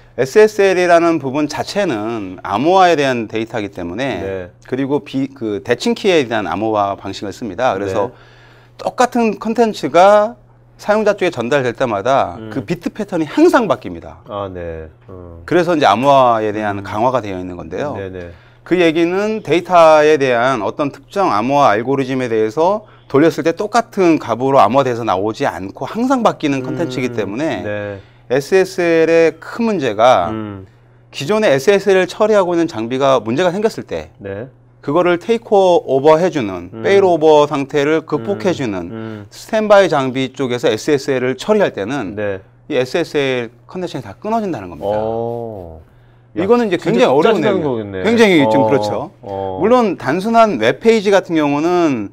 에스에스엘이라는 부분 자체는 암호화에 대한 데이터이기 때문에 네. 그리고 비, 그 대칭키에 대한 암호화 방식을 씁니다. 그래서 네. 똑같은 컨텐츠가 사용자 쪽에 전달될 때마다 음. 그 비트 패턴이 항상 바뀝니다. 아, 네. 어. 그래서 이제 암호화에 대한 강화가 되어 있는 건데요. 네네. 그 얘기는 데이터에 대한 어떤 특정 암호화 알고리즘에 대해서 돌렸을 때 똑같은 값으로 암호화돼서 나오지 않고 항상 바뀌는 컨텐츠이기 때문에 네. 에스에스엘의 큰 문제가 음. 기존의 에스에스엘을 처리하고 있는 장비가 문제가 생겼을 때 네. 그거를 테이크 오버 해주는 음. 페일 오버 상태를 극복해주는 음. 스탠바이 장비 쪽에서 에스에스엘을 처리할 때는 네. 이 에스에스엘 커넥션이 다 끊어진다는 겁니다. 어. 야, 이거는 이제 굉장히 어려운 내용이에요. 굉장히 좀 어. 그렇죠. 어. 물론 단순한 웹페이지 같은 경우는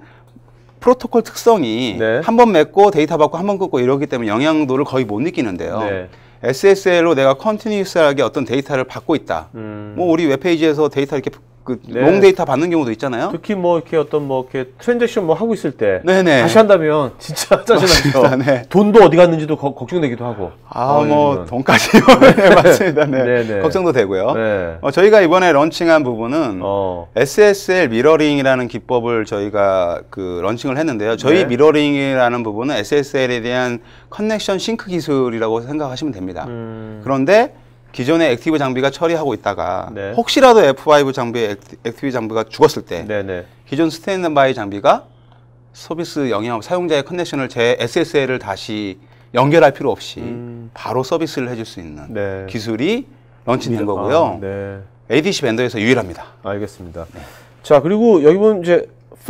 프로토콜 특성이 네. 한 번 맺고 데이터 받고 한 번 끊고 이러기 때문에 영향도를 거의 못 느끼는데요. 네. 에스에스엘로 내가 컨티뉴어스하게 어떤 데이터를 받고 있다. 음. 뭐 우리 웹페이지에서 데이터 이렇게 그 네. 롱 데이터 받는 경우도 있잖아요. 특히 뭐 이렇게 어떤 뭐 이렇게 트랜잭션 뭐 하고 있을 때 네네. 다시 한다면 진짜 짜증나죠. 맞습니다. 네. 돈도 어디 갔는지도 거- 걱정되기도 하고. 아, 어, 뭐 요즘은. 돈까지 네, 맞습니다. 네. 네네. 걱정도 되고요. 네. 어, 저희가 이번에 런칭한 부분은 어. 에스에스엘 미러링이라는 기법을 저희가 그 런칭을 했는데요. 저희 네. 미러링이라는 부분은 에스에스엘에 대한 커넥션 싱크 기술이라고 생각하시면 됩니다. 음. 그런데 기존의 액티브 장비가 처리하고 있다가 네. 혹시라도 에프 파이브 장비의 액티- 액티브 장비가 죽었을 때 네네. 기존 스탠드바이 장비가 서비스 영역 사용자의 커넥션을 제 에스에스엘을 다시 연결할 필요 없이 음. 바로 서비스를 해줄 수 있는 네. 기술이 런칭된 아, 거고요. 네. 에이디씨 벤더에서 유일합니다. 알겠습니다. 자, 그리고 여기 보면 이제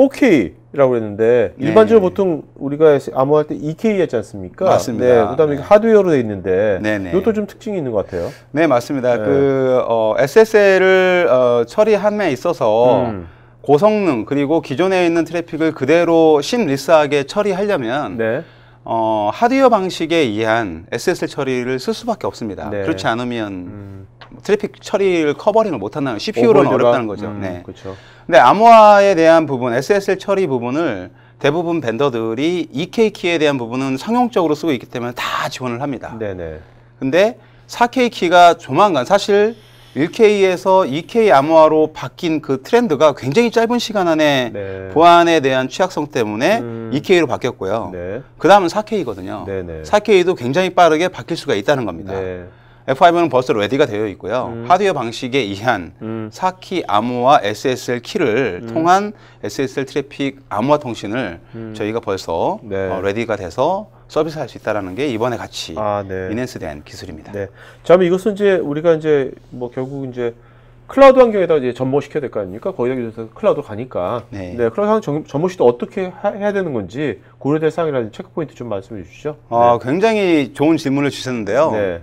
포케이라고 그랬는데 네. 일반적으로 보통 우리가 암호할 때 이케이였지 않습니까? 맞습니다. 네. 그다음에 네. 하드웨어로 돼 있는데 네네. 이것도 좀 특징이 있는 것 같아요. 네, 맞습니다. 네. 그 어, 에스에스엘을 어, 처리함에 있어서 음. 고성능 그리고 기존에 있는 트래픽을 그대로 심리스하게 처리하려면 네. 어, 하드웨어 방식에 의한 에스에스엘 처리를 쓸 수밖에 없습니다. 네. 그렇지 않으면 음. 트래픽 처리를 커버링을 못한다는 씨피유로는 오버헤드가- 어렵다는 거죠. 음, 네. 그렇죠. 근데 암호화에 대한 부분, 에스에스엘 처리 부분을 대부분 벤더들이 이케이 키에 대한 부분은 상용적으로 쓰고 있기 때문에 다 지원을 합니다. 네네. 근데 사 케이 키가 조만간 사실 일 케이에서 이 케이 암호화로 바뀐 그 트렌드가 굉장히 짧은 시간 안에 네. 보안에 대한 취약성 때문에 음. 이 케이로 바뀌었고요. 네. 그 다음은 사 케이거든요. 네네. 사 케이도 굉장히 빠르게 바뀔 수가 있다는 겁니다. 네. 에프 파이브는 벌써 레디가 되어 있고요. 음. 하드웨어 방식에 의한 음. 사 키 암호화 에스에스엘 키를 통한 에스에스엘 트래픽 암호화 통신을 저희가 벌써 네. 어, 레디가 돼서 서비스할 수 있다는 게 이번에 같이 아, 네. 인핸스된 기술입니다. 네. 자, 그럼 이것은 이제 우리가 이제 뭐 결국 이제 클라우드 환경에다 이제 접목시켜야 될 거 아닙니까? 거기다 이제 클라우드 가니까. 네. 네. 클라우드 환경 접목시도 어떻게 하- 해야 되는 건지 고려될 사항이라든지 체크포인트 좀 말씀해 주시죠. 어, 굉장히 좋은 질문을 주셨는데요. 네.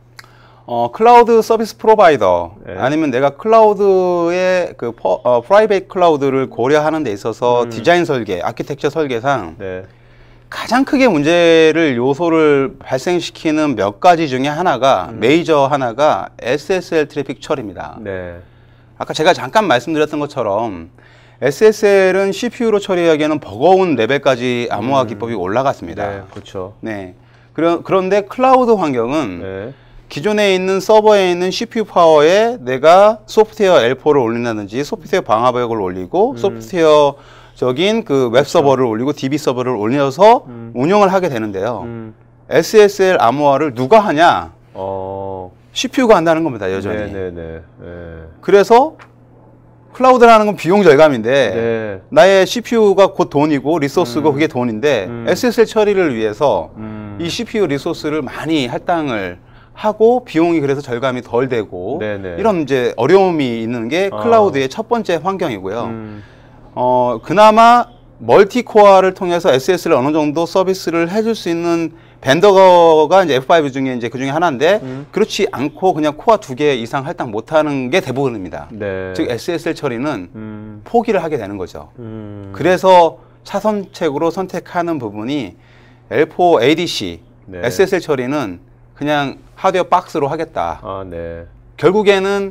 어, 클라우드 서비스 프로바이더 네. 아니면 내가 클라우드의 그 퍼, 어, 프라이빗 클라우드를 고려하는 데 있어서 음. 디자인 설계, 아키텍처 설계상 네. 가장 크게 문제를 요소를 발생시키는 몇 가지 중에 하나가 메이저 하나가 에스에스엘 트래픽 처리입니다. 네. 아까 제가 잠깐 말씀드렸던 것처럼 에스에스엘은 씨피유로 처리하기에는 버거운 레벨까지 암호화 기법이 올라갔습니다. 네. 그렇죠. 네. 그러, 그런데 클라우드 환경은 네. 기존에 있는 서버에 있는 씨피유 파워에 내가 소프트웨어 엘 포를 올린다든지 소프트웨어 방화벽을 올리고 음. 소프트웨어적인 그 웹 서버를 올리고 디비 서버를 올려서 음. 운영을 하게 되는데요. 음. 에스에스엘 암호화를 누가 하냐? 어. 씨피유가 한다는 겁니다, 여전히. 네, 네, 네. 네. 그래서 클라우드라는 건 비용 절감인데 네. 나의 씨피유가 곧 돈이고 리소스고 음. 그게 돈인데 음. 에스에스엘 처리를 위해서 음. 이 씨피유 리소스를 많이 할당을 하고 비용이 그래서 절감이 덜 되고 네네. 이런 이제 어려움이 있는 게 아. 클라우드의 첫 번째 환경이고요. 음. 어, 그나마 멀티코어를 통해서 에스에스를 어느 정도 서비스를 해줄 수 있는 벤더가 이제 에프 파이브 중에 이제 그 중에 하나인데 음. 그렇지 않고 그냥 코어 두 개 이상 할당 못 하는 게 대부분입니다. 네. 즉 에스에스엘 처리는 음. 포기를 하게 되는 거죠. 음. 그래서 차선책으로 선택하는 부분이 엘 포 에이디씨, 네. 에스에스엘 처리는 그냥 하드웨어 박스로 하겠다. 아, 네. 결국에는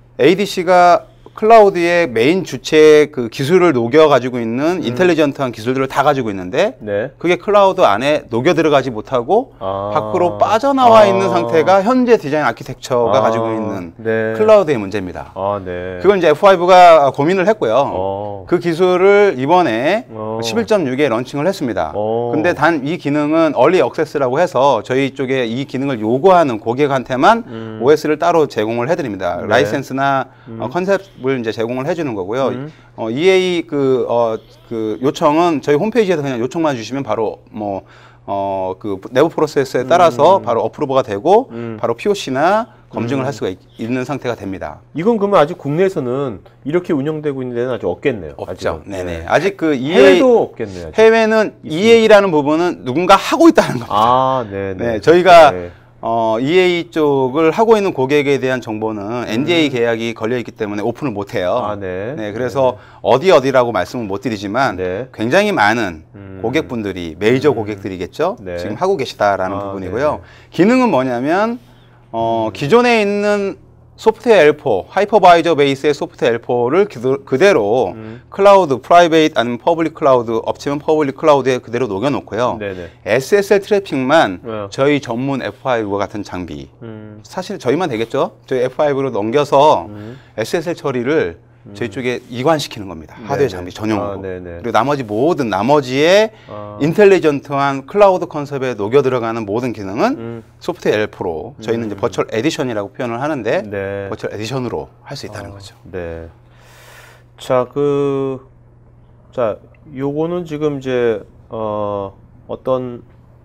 에이디씨가 클라우드의 메인 주체 그 기술을 녹여 가지고 있는 인텔리전트한 기술들을 다 가지고 있는데 네. 그게 클라우드 안에 녹여 들어가지 못하고 아. 밖으로 빠져나와 아. 있는 상태가 현재 디자인 아키텍처가 아. 가지고 있는 네. 클라우드의 문제입니다. 아, 네. 그건 이제 에프 파이브가 고민을 했고요. 어. 그 기술을 이번에 어. 십일 점 육에 런칭을 했습니다. 어. 근데 단 이 기능은 얼리 액세스라고 해서 저희 쪽에 이 기능을 요구하는 고객한테만 음. 오에스를 따로 제공을 해드립니다. 네. 라이센스나 어, 컨셉을 이제 제공을 해주는 거고요. 음. 어, 이에이 그, 어, 그 요청은 저희 홈페이지에서 그냥 요청만 주시면 바로 뭐 어, 그 내부 프로세스에 따라서 음. 바로 어프로버가 되고 음. 바로 피오씨나 검증을 음. 할 수가 있, 있는 상태가 됩니다. 이건 그러면 아직 국내에서는 이렇게 운영되고 있는 데는 아직 없겠네요. 없죠. 아직은. 네네. 네. 아직 그 이에이 해외도 없겠네요. 아직. 해외는 이에이라는 부분은 누군가 하고 있다는 겁니다. 아, 네네. 네, 저희가 네. 어, 이에이 쪽을 하고 있는 고객에 대한 정보는 엔디에이 음. 계약이 걸려 있기 때문에 오픈을 못 해요. 아, 네. 네, 그래서 어디 어디라고 말씀을 못 드리지만 네. 굉장히 많은 음. 고객분들이 메이저 고객들이겠죠. 네. 지금 하고 계시다라는 아, 부분이고요. 네네. 기능은 뭐냐면 어, 음. 기존에 있는 소프트웨어 엘 포, 하이퍼바이저 베이스의 소프트웨어 엘 포를 그대로 음. 클라우드, 프라이베이트 아니면 퍼블릭 클라우드, 업체면 퍼블릭 클라우드에 그대로 녹여놓고요. 네네. 에스에스엘 트래픽만 네. 저희 전문 에프 파이브와 같은 장비, 음. 사실 저희만 되겠죠. 저희 에프 파이브로 넘겨서 음. 에스에스엘 처리를 저희 쪽에 이관시키는 겁니다. 하드웨어 네네. 장비 전용으로. 아, 네네. 그리고 나머지 모든 나머지의 아. 인텔리전트한 클라우드 컨셉에 녹여 들어가는 모든 기능은 음. 소프트웨어 엘 포로 저희는 이제 버추얼 에디션이라고 표현을 하는데 네. 버추얼 에디션으로 할 수 있다는 거죠. 네. 자, 그, 자, 요거는 지금 이제, 어, 어떤,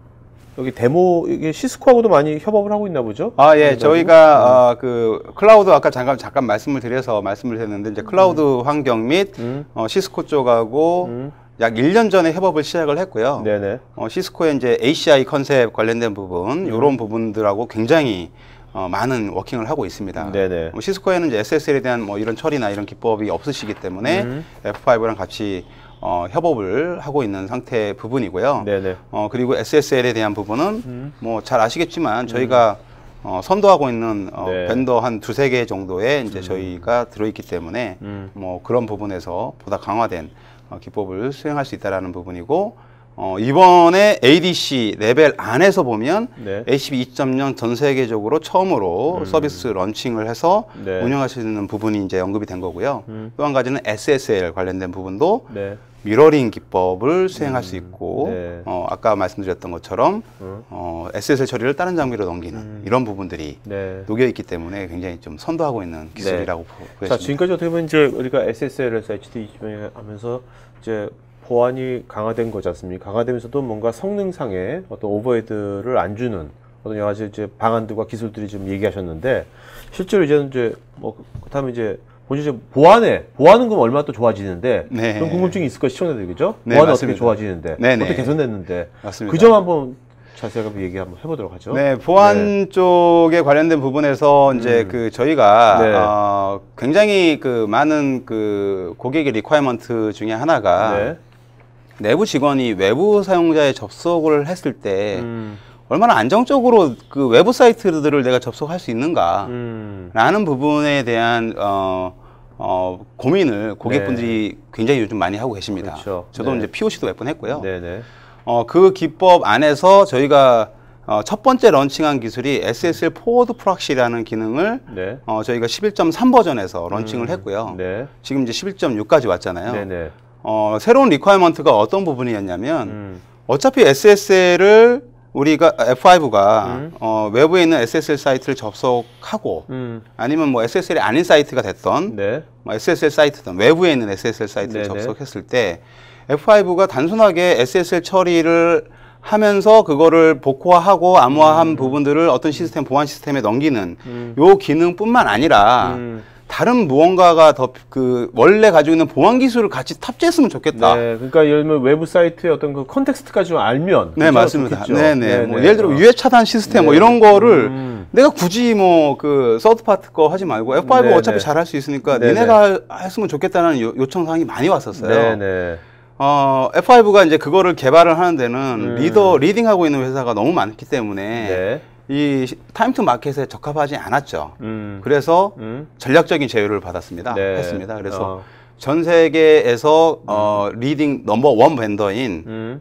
여기 데모, 이게 시스코하고도 많이 협업을 하고 있나 보죠? 아, 예. 그래가지고? 저희가, 어, 그, 클라우드 아까 잠깐, 잠깐 말씀을 드려서 말씀을 드렸는데, 이제 클라우드 환경 및, 음. 어, 시스코 쪽하고 음. 약 일 년 전에 협업을 시작을 했고요. 네네. 어, 시스코의 이제 에이씨아이 컨셉 관련된 부분, 음. 이런 부분들하고 굉장히 어, 많은 워킹을 하고 있습니다. 네네. 뭐 시스코에는 이제 에스에스엘에 대한 뭐 이런 처리나 이런 기법이 없으시기 때문에 음. 에프 파이브랑 같이 어, 협업을 하고 있는 상태 부분이고요. 네네. 어, 그리고 에스에스엘에 대한 부분은 음. 뭐 잘 아시겠지만 저희가 어, 선도하고 있는 어, 네. 벤더 한 두세 개 정도에 이제 저희가 들어있기 때문에 음. 뭐 그런 부분에서 보다 강화된 어, 기법을 수행할 수 있다라는 부분이고 어, 이번에 에이디씨 레벨 안에서 보면 네. 에이씨비 이 점 영 전 세계적으로 처음으로 음. 서비스 런칭을 해서 네. 운영할 수 있는 부분이 이제 언급이 된 거고요. 음. 또 한 가지는 에스에스엘 관련된 부분도 네. 미러링 기법을 수행할 수 있고 네. 어, 아까 말씀드렸던 것처럼 음. 어, 에스에스엘 처리를 다른 장비로 넘기는 음. 이런 부분들이 네. 녹여 있기 때문에 굉장히 좀 선도하고 있는 기술이라고 보- 자, 보여집니다. 지금까지 어떻게 보면 이제 우리가 에스에스엘에서 에이치디 하면서 이제 보안이 강화된 거지 않습니까? 강화되면서도 뭔가 성능상의 어떤 오버헤드를 안 주는 어떤 여러 가지 이제 방안들과 기술들이 좀 얘기하셨는데 실제로 이제는 이제 뭐 그다음에 이제 본질 이제 보안에 보안은 그럼 얼마나 또 좋아지는데 네. 그런 궁금증이 있을 거예요 시청자들 그죠? 네, 보안은 맞습니다. 어떻게 좋아지는데 네, 네. 어떻게 개선됐는데 맞습니다. 그 점 한번 자세하게 한번 얘기 한번 해보도록 하죠. 네, 보안 쪽에 관련된 부분에서 이제 음. 그 저희가 네. 어, 굉장히 그 많은 그 고객의 리퀘어먼트 중에 하나가 네. 내부 직원이 외부 사용자에 접속을 했을 때 음. 얼마나 안정적으로 그 외부 사이트들을 내가 접속할 수 있는가 음. 라는 부분에 대한 어, 어, 고민을 고객분들이 굉장히 요즘 많이 하고 계십니다. 그렇죠. 저도 네. 이제 피오씨도 몇 번 했고요. 네네. 어, 그 기법 안에서 저희가 어, 첫 번째 런칭한 기술이 에스에스엘 포워드 프락시라는 기능을 네. 어, 저희가 십일 점 삼 버전에서 런칭을 음. 했고요. 네. 지금 이제 십일 점 육까지 왔잖아요. 네네. 어, 새로운 리퀘어먼트가 어떤 부분이었냐면 음. 어차피 에스에스엘을 우리가 에프 파이브가 음. 어, 외부에 있는 에스에스엘 사이트를 접속하고 음. 아니면 뭐 에스에스엘이 아닌 사이트가 됐던 네. 뭐 에스에스엘 사이트든 외부에 있는 에스에스엘 사이트를 네네. 접속했을 때 에프 파이브가 단순하게 에스에스엘 처리를 하면서 그거를 복호화하고 암호화한 음. 부분들을 어떤 시스템 보안 시스템에 넘기는 음. 요 기능뿐만 아니라 음. 다른 무언가가 더 그 원래 가지고 있는 보안 기술을 같이 탑재했으면 좋겠다. 네, 그러니까 예를 들면 외부 사이트의 어떤 그 컨텍스트까지 좀 알면 네, 그죠? 맞습니다. 좋겠죠. 네네. 네네. 뭐 예를 들어 어. 유해 차단 시스템 뭐 네. 이런 거를 음. 내가 굳이 뭐 그 서드 파트 거 하지 말고 에프 파이브 네네. 어차피 잘할 수 있으니까 네네. 니네가 했으면 좋겠다는 요, 요청 사항이 많이 왔었어요. 네네. 어, 에프 파이브가 이제 그거를 개발을 하는 데는 음. 리더 리딩하고 있는 회사가 너무 많기 때문에 네. 이 타임 투 마켓에 적합하지 않았죠. 음. 그래서 음. 전략적인 제휴를 받았습니다. 네. 했습니다. 그래서 어. 전 세계에서 어, 리딩 넘버 원 벤더인 음.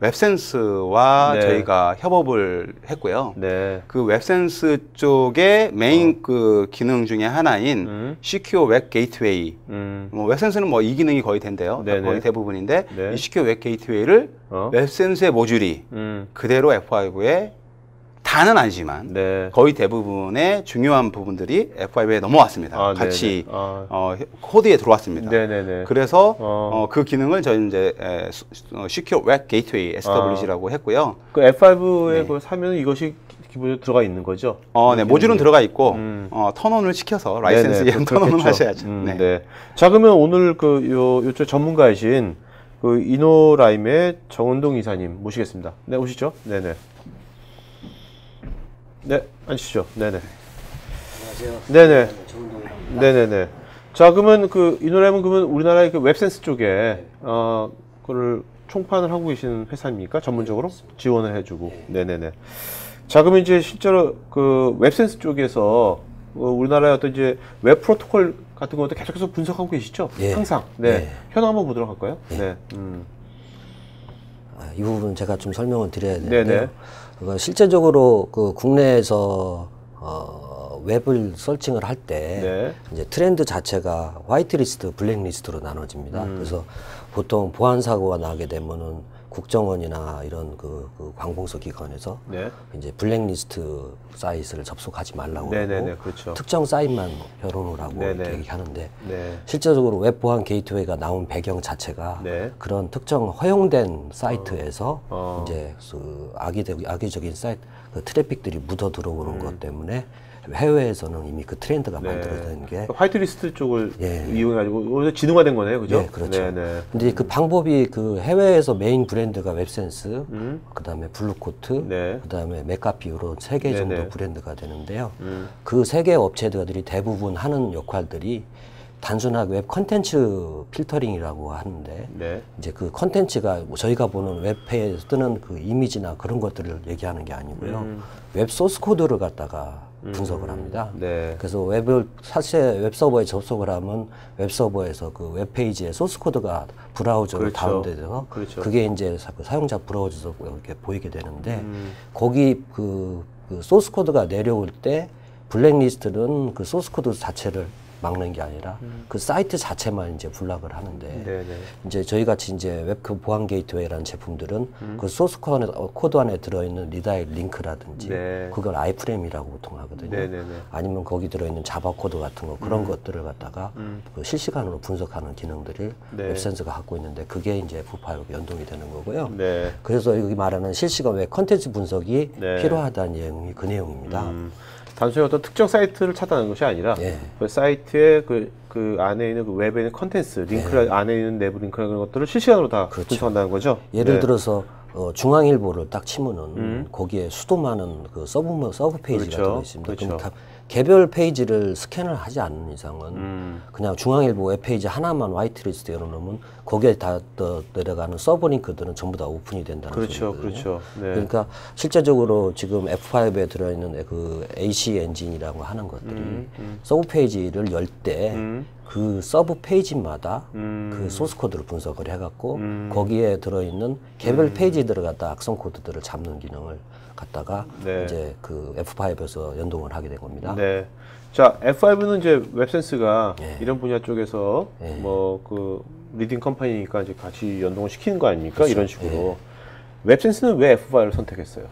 웹센스와 네. 저희가 협업을 했고요. 네. 그 웹센스 쪽의 메인 그 기능 중에 하나인 음. 시큐어 웹 게이트웨이. 음. 뭐 웹센스는 뭐 이 기능이 거의 된대요. 네네. 거의 대부분인데 네. 이 시큐어 웹 게이트웨이를 어. 웹센스의 모듈이 음. 그대로 에프 파이브에 다는 아니지만 네. 거의 대부분의 중요한 부분들이 에프 파이브에 넘어왔습니다. 아, 같이 네네. 아. 어, 코드에 들어왔습니다. 네네네. 그래서 어. 어, 그 기능을 저희 이제 에, 수- 어, Secure Web Gateway 에스더블유지라고 했고요. 그 에프 파이브에 네. 그 사면 이것이 기본적으로 들어가 있는 거죠? 어, 네, 모듈은 들어가 있고 음. 어, 턴온을 시켜서 라이센스 예금 턴온을 하셔야죠. 음, 네. 네. 자, 그러면 오늘 그 요 요쪽 전문가이신 그 이노라임의 정은동 이사님 모시겠습니다. 네, 오시죠. 네네. 네, 앉으시죠. 네네. 안녕하세요. 네네. 정은동입니다. 네네네. 자, 그러면 그 이노라임은 그러면 우리나라의 그 웹센스 쪽에 어 그걸 총판을 하고 계시는 회사입니까? 전문적으로 지원을 해주고. 네. 네네네. 자, 그러면 이제 실제로 그 웹센스 쪽에서 어, 우리나라의 어떤 이제 웹 프로토콜 같은 것도 계속해서 분석하고 계시죠? 예. 항상. 네. 예. 현황 한번 보도록 할까요? 예. 네. 음. 아, 이 부분 제가 좀 설명을 드려야 네네. 되는데요. 그 실제적으로 그 국내에서 어, 웹을 서칭을 할 때 네. 이제 트렌드 자체가 화이트리스트, 블랙리스트로 나눠집니다. 음. 그래서 보통 보안 사고가 나게 되면은 국정원이나 이런 그, 그 관공서 기관에서 네. 이제 블랙리스트 사이트를 접속하지 말라고 네네네. 하고 그렇죠. 특정 사이트만 열어놓으라고 네네. 이렇게 얘기하는데 네. 실제적으로 웹 보안 게이트웨이가 나온 배경 자체가 네. 그런 특정 허용된 사이트에서 어. 이제 그 악의적, 악의적인 사이트 그 트래픽들이 묻어 들어오는 음. 것 때문에 해외에서는 이미 그 트렌드가 네. 만들어진 게 화이트리스트 쪽을 예. 이용해가지고 오히려 진흥화된 거네요, 그죠? 네, 그렇죠. 네네. 근데 그 방법이 그 해외에서 메인 브랜드가 웹센스, 음. 그다음에 블루코트, 네. 그다음에 맥카피 이런 세 개 정도 네네. 브랜드가 되는데요. 음. 그 세 개 업체들이 대부분 하는 역할들이 단순하게 웹 컨텐츠 필터링이라고 하는데 네. 이제 그 컨텐츠가 저희가 보는 웹페이지에서 뜨는 그 이미지나 그런 것들을 얘기하는 게 아니고요. 음. 웹 소스 코드를 갖다가 분석을 합니다. 네. 그래서 웹을 사실 웹 서버에 접속을 하면 웹 서버에서 그 웹페이지에 소스 코드가 브라우저로 그렇죠. 다운돼서 그렇죠. 그게 이제 사- 그 사용자 브라우저에서 이렇게 보이게 되는데 음. 거기 그, 그 소스 코드가 내려올 때 블랙리스트는 그 소스 코드 자체를 막는 게 아니라 그 사이트 자체만 이제 블락을 하는데 음. 네네. 이제 저희 같이 이제 웹 보안 게이트웨이라는 제품들은 음. 그 소스 코드 안에, 어, 코드 안에 들어있는 리다이렉트 링크라든지 네. 그걸 아이프레임이라고 보통 하거든요. 네네네. 아니면 거기 들어있는 자바 코드 같은 거 그런 것들을 갖다가 음. 그 실시간으로 분석하는 기능들을 네. 웹센스가 갖고 있는데 그게 이제 에프 파이브로 연동이 되는 거고요. 네. 그래서 여기 말하는 실시간 웹 컨텐츠 분석이 네. 필요하다는 내용이 그 내용입니다. 음, 단순히 어떤 특정 사이트를 찾아내는 것이 아니라 예. 그 사이트의 그, 그 안에 있는 그 웹에 있는 컨텐츠, 링크 안에 있는 내부 링크 그런 것들을 실시간으로 다 그렇죠. 분석한다는 거죠. 예를 네. 들어서 어, 중앙일보를 딱 치면은 거기에 수도 많은 그 서브 서브 페이지가 음. 그렇죠. 들어 있습니다. 그렇죠. 그럼 가- 개별 페이지를 스캔을 하지 않는 이상은 음. 그냥 중앙일보 웹페이지 하나만 화이트리스트 열어놓으면 거기에 다 떠- 내려가는 서브 링크들은 전부 다 오픈이 된다는 그렇죠, 소리거든요. 그렇죠. 네. 그러니까 실제적으로 지금 에프 파이브에 들어있는 그 에이씨 엔진이라고 하는 것들이 음, 음. 서브 페이지를 열 때 음. 그 서브 페이지마다 음. 그 소스 코드를 분석을 해갖고 음. 거기에 들어있는 개별 페이지들을 갖다 악성 코드들을 잡는 기능을 갖다가 네. 이제 그 에프 파이브에서 연동을 하게 된 겁니다. 네. 자, 에프 파이브는 이제 웹센스가 예. 이런 분야 쪽에서 예. 뭐 그 리딩 컴퍼니니까 이제 같이 연동을 시키는 거 아닙니까? 그렇죠. 이런 식으로. 웹센스는 왜 에프 파이브를 선택했어요?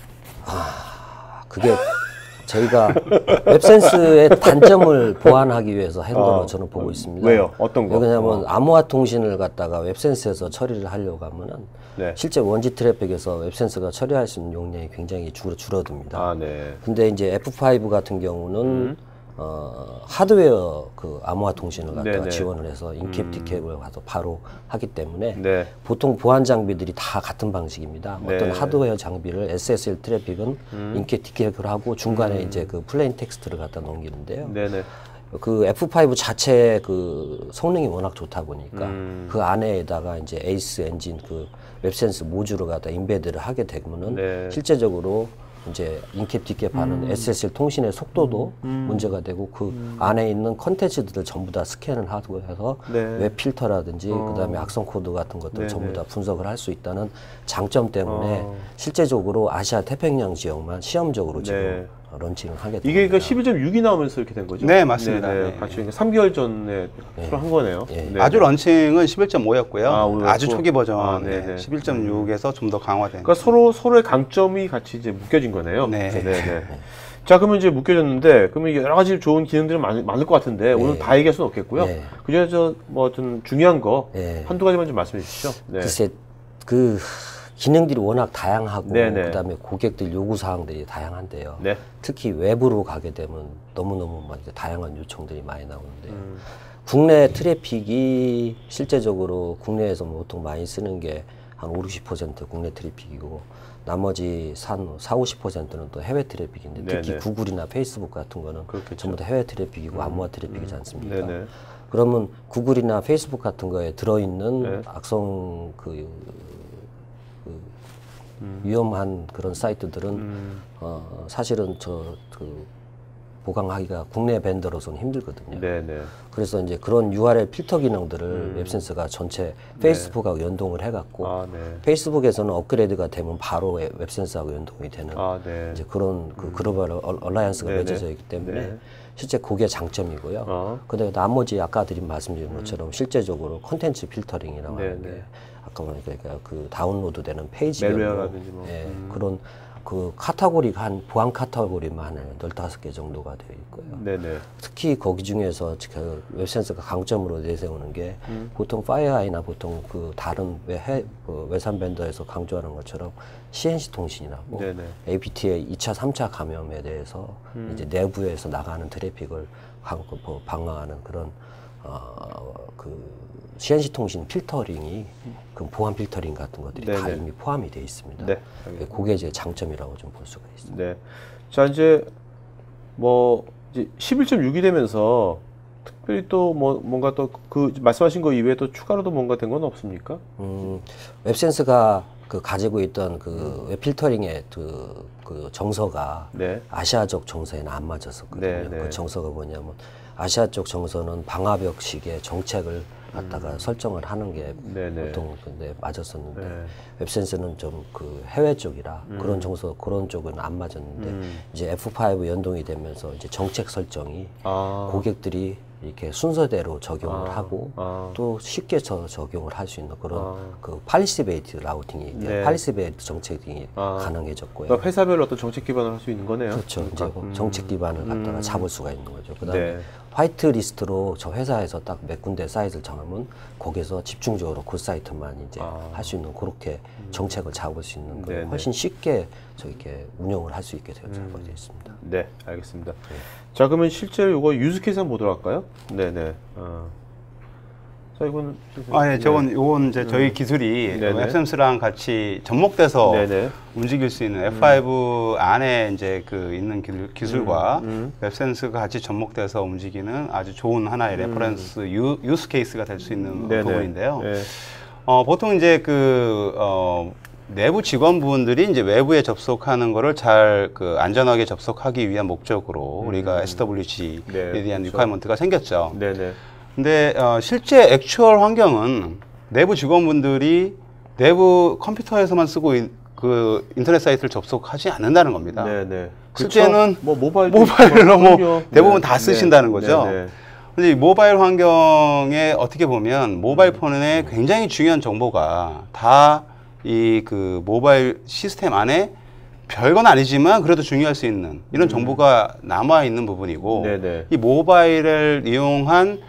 그게 저희가 웹센스의 단점을 보완하기 위해서 한 거로 어, 저는 보고 있습니다. 왜요? 어떤 거? 왜냐하면 어. 암호화 통신을 갖다가 웹센스에서 처리를 하려고 하면은 네. 실제 원지 트래픽에서 웹센스가 처리할 수 있는 용량이 굉장히 줄, 줄어듭니다. 아, 네. 근데 이제 에프 파이브 같은 경우는 어, 하드웨어 그 암호화 통신을 갖다가 네네. 지원을 해서 인캡 디캡을 가서 바로 하기 때문에 네. 보통 보안 장비들이 다 같은 방식입니다. 네. 어떤 하드웨어 장비를 에스에스엘 트래픽은 인캡 디캡을 하고 중간에 이제 그 플레인 텍스트를 갖다 넘기는데요. 네네. 그 에프 파이브 자체 그 성능이 워낙 좋다 보니까 음. 그 안에다가 이제 에이스 엔진 그 웹센스 모듈을 갖다 인베드를 하게 되면은 네. 실제적으로 이제 인캡 디캡 하는 에스에스엘 통신의 속도도 문제가 되고 그 안에 있는 컨텐츠들을 전부 다 스캔을 하고 해서 네. 웹 필터라든지 그다음에 악성 코드 같은 것들을 네네. 전부 다 분석을 할 수 있다는 장점 때문에 어. 실제적으로 아시아 태평양 지역만 시험적으로 네. 지금 런칭을 하게 됩니다. 이게 그 십일 점 육이 나오면서 이렇게 된 거죠? 네, 맞습니다. 네네. 네. 같이 그러니까 삼 개월 전에 출한 거네요. 예. 네. 아주 런칭은 십일 점 오였고요. 아, 아, 오였고. 주 초기 버전 아, 네, 네네. 십일 점 육에서 좀 더 강화된. 그러니까 서로 서로의 강점이 같이 이제 묶여진 거네요. 네. 네네. 자, 그러면 이제 묶여졌는데, 그러면 여러 가지 좋은 기능들이 많, 많을 것 같은데, 오늘 다 얘기할 수는 없겠고요. 네. 그 중에서 뭐 좀 중요한 거, 네. 한두 가지만 좀 말씀해 주시죠. 네. 글쎄 그 기능들이 워낙 다양하고 네네. 그다음에 고객들 요구 사항들이 다양한데요. 네. 특히 외부로 가게 되면 너무너무 막 이제 다양한 요청들이 많이 나오는데요. 음. 국내 트래픽이 실제적으로 국내에서 보통 많이 쓰는 게 한 오십 퍼센트 국내 트래픽이고 나머지 한 사오십 퍼센트는 또 해외 트래픽인데 특히 네네. 구글이나 페이스북 같은 거는 그렇겠죠. 전부 다 해외 트래픽이고 암호화 트래픽이지 않습니까? 네네. 그러면 구글이나 페이스북 같은 거에 들어있는 네. 악성 그, 그 음. 위험한 그런 사이트들은 음. 어, 사실은 저 그 보강하기가 국내 밴더로서는 힘들거든요. 네네. 그래서 이제 그런 유알엘 필터 기능들을 음. 웹센스가 전체 페이스북하고 연동을 해갖고 아, 네. 페이스북에서는 업그레이드가 되면 바로 웹- 웹센스하고 연동이 되는 아, 네. 이제 그런 그 글로벌 얼- 얼라이언스가 네네. 맺어져 있기 때문에 네. 실제 그게 장점이고요. 어. 근데 나머지 아까 드린 말씀드린 것처럼 실제적으로 콘텐츠 필터링이라고 하는 네네. 게 아까 보니까 그 다운로드 되는 페이지 멜웨어라든지 뭐. 예, 음. 그런 그 카테고리가 한 보안 카테고리만 한 열다섯 개 정도가 되어 있고요. 네네. 특히 거기 중에서 그 웹센서가 강점으로 내세우는 게 음. 보통 파이어아이나 보통 그 다른 외, 해, 그 외산 밴더에서 강조하는 것처럼 씨엔씨 통신이라고 네네. 에이피티의 이 차, 삼 차 감염에 대해서 음. 이제 내부에서 나가는 트래픽을 방, 뭐 방어하는 그런 어, 그 씨엔씨 통신 필터링이 그 보안 필터링 같은 것들이 다 네네. 이미 포함이 되어 있습니다. 네. 그게 이제 장점이라고 좀 볼 수가 있습니다. 네. 자, 이제 뭐 이제 십일 점 육이 되면서 특별히 또 뭐 뭔가 또 그 말씀하신 거 이외에 또 추가로도 뭔가 된 건 없습니까? 음, 웹센스가 그 가지고 있던 그 웹 필터링의 그, 그 정서가 네. 아시아적 정서에는 안 맞았었거든요. 네, 네. 그 정서가 뭐냐면 아시아 쪽 정서는 방화벽식의 정책을 갖다가 설정을 하는 게 네, 네. 보통 근데 맞았었는데 네. 웹센스는 좀 그 해외 쪽이라 음. 그런 정서 그런 쪽은 안 맞았는데 음. 이제 에프 파이브 연동이 되면서 이제 정책 설정이 아. 고객들이 이렇게 순서대로 적용을 아. 하고 아. 또 쉽게 저 적용을 할 수 있는 그런 아. 그 팔리시베이트 라우팅이 네. 팔리시베이트 정책이 아. 가능해졌고요. 그러니까 회사별로 어떤 정책 기반을 할 수 있는 거네요. 그렇죠. 이제 그러니까. 음. 정책 기반을 갖다가 음. 잡을 수가 있는 거죠. 그다음에 네. 화이트 리스트로 저 회사에서 딱 몇 군데 사이트를 정하면 거기서 집중적으로 그 사이트만 이제 아. 할 수 있는 그렇게 정책을 잡을 수 있는 그 네네. 훨씬 쉽게 저렇게 운영을 할 수 있게 되어 음. 되어 있습니다. 네, 알겠습니다. 자, 그러면 실제로 이거 유즈 케이스 한번 보도록 할까요? 네네. 어. 자, 이거는. 아, 예, 저건, 요건 이제 저희 기술이 음. 네네. 웹센스랑 같이 접목돼서 네네. 움직일 수 있는 에프 파이브 안에 이제 그 있는 기술, 기술과 음, 음. 웹센스가 같이 접목돼서 움직이는 아주 좋은 하나의 레퍼런스 유, 유스 케이스가 될 수 있는 네네. 부분인데요. 네. 어, 보통 이제 그, 어, 내부 직원분들이 이제 외부에 접속하는 거를 잘 그 안전하게 접속하기 위한 목적으로 우리가 에스 더블유 지에 네, 대한 그렇죠. 리퀘어먼트가 생겼죠. 네네. 근데 어, 실제 액추얼 환경은 내부 직원분들이 내부 컴퓨터에서만 쓰고 있, 그 인터넷 사이트를 접속하지 않는다는 겁니다. 네네. 실제는 뭐 모바일 모바일로 뭐 대부분 다 쓰신다는 거죠. 네네. 근데 이 모바일 환경에 어떻게 보면 모바일 폰에 굉장히 중요한 정보가 다 이 그 모바일 시스템 안에 별건 아니지만 그래도 중요할 수 있는 이런 정보가 남아 있는 부분이고 네네. 이 모바일을 이용한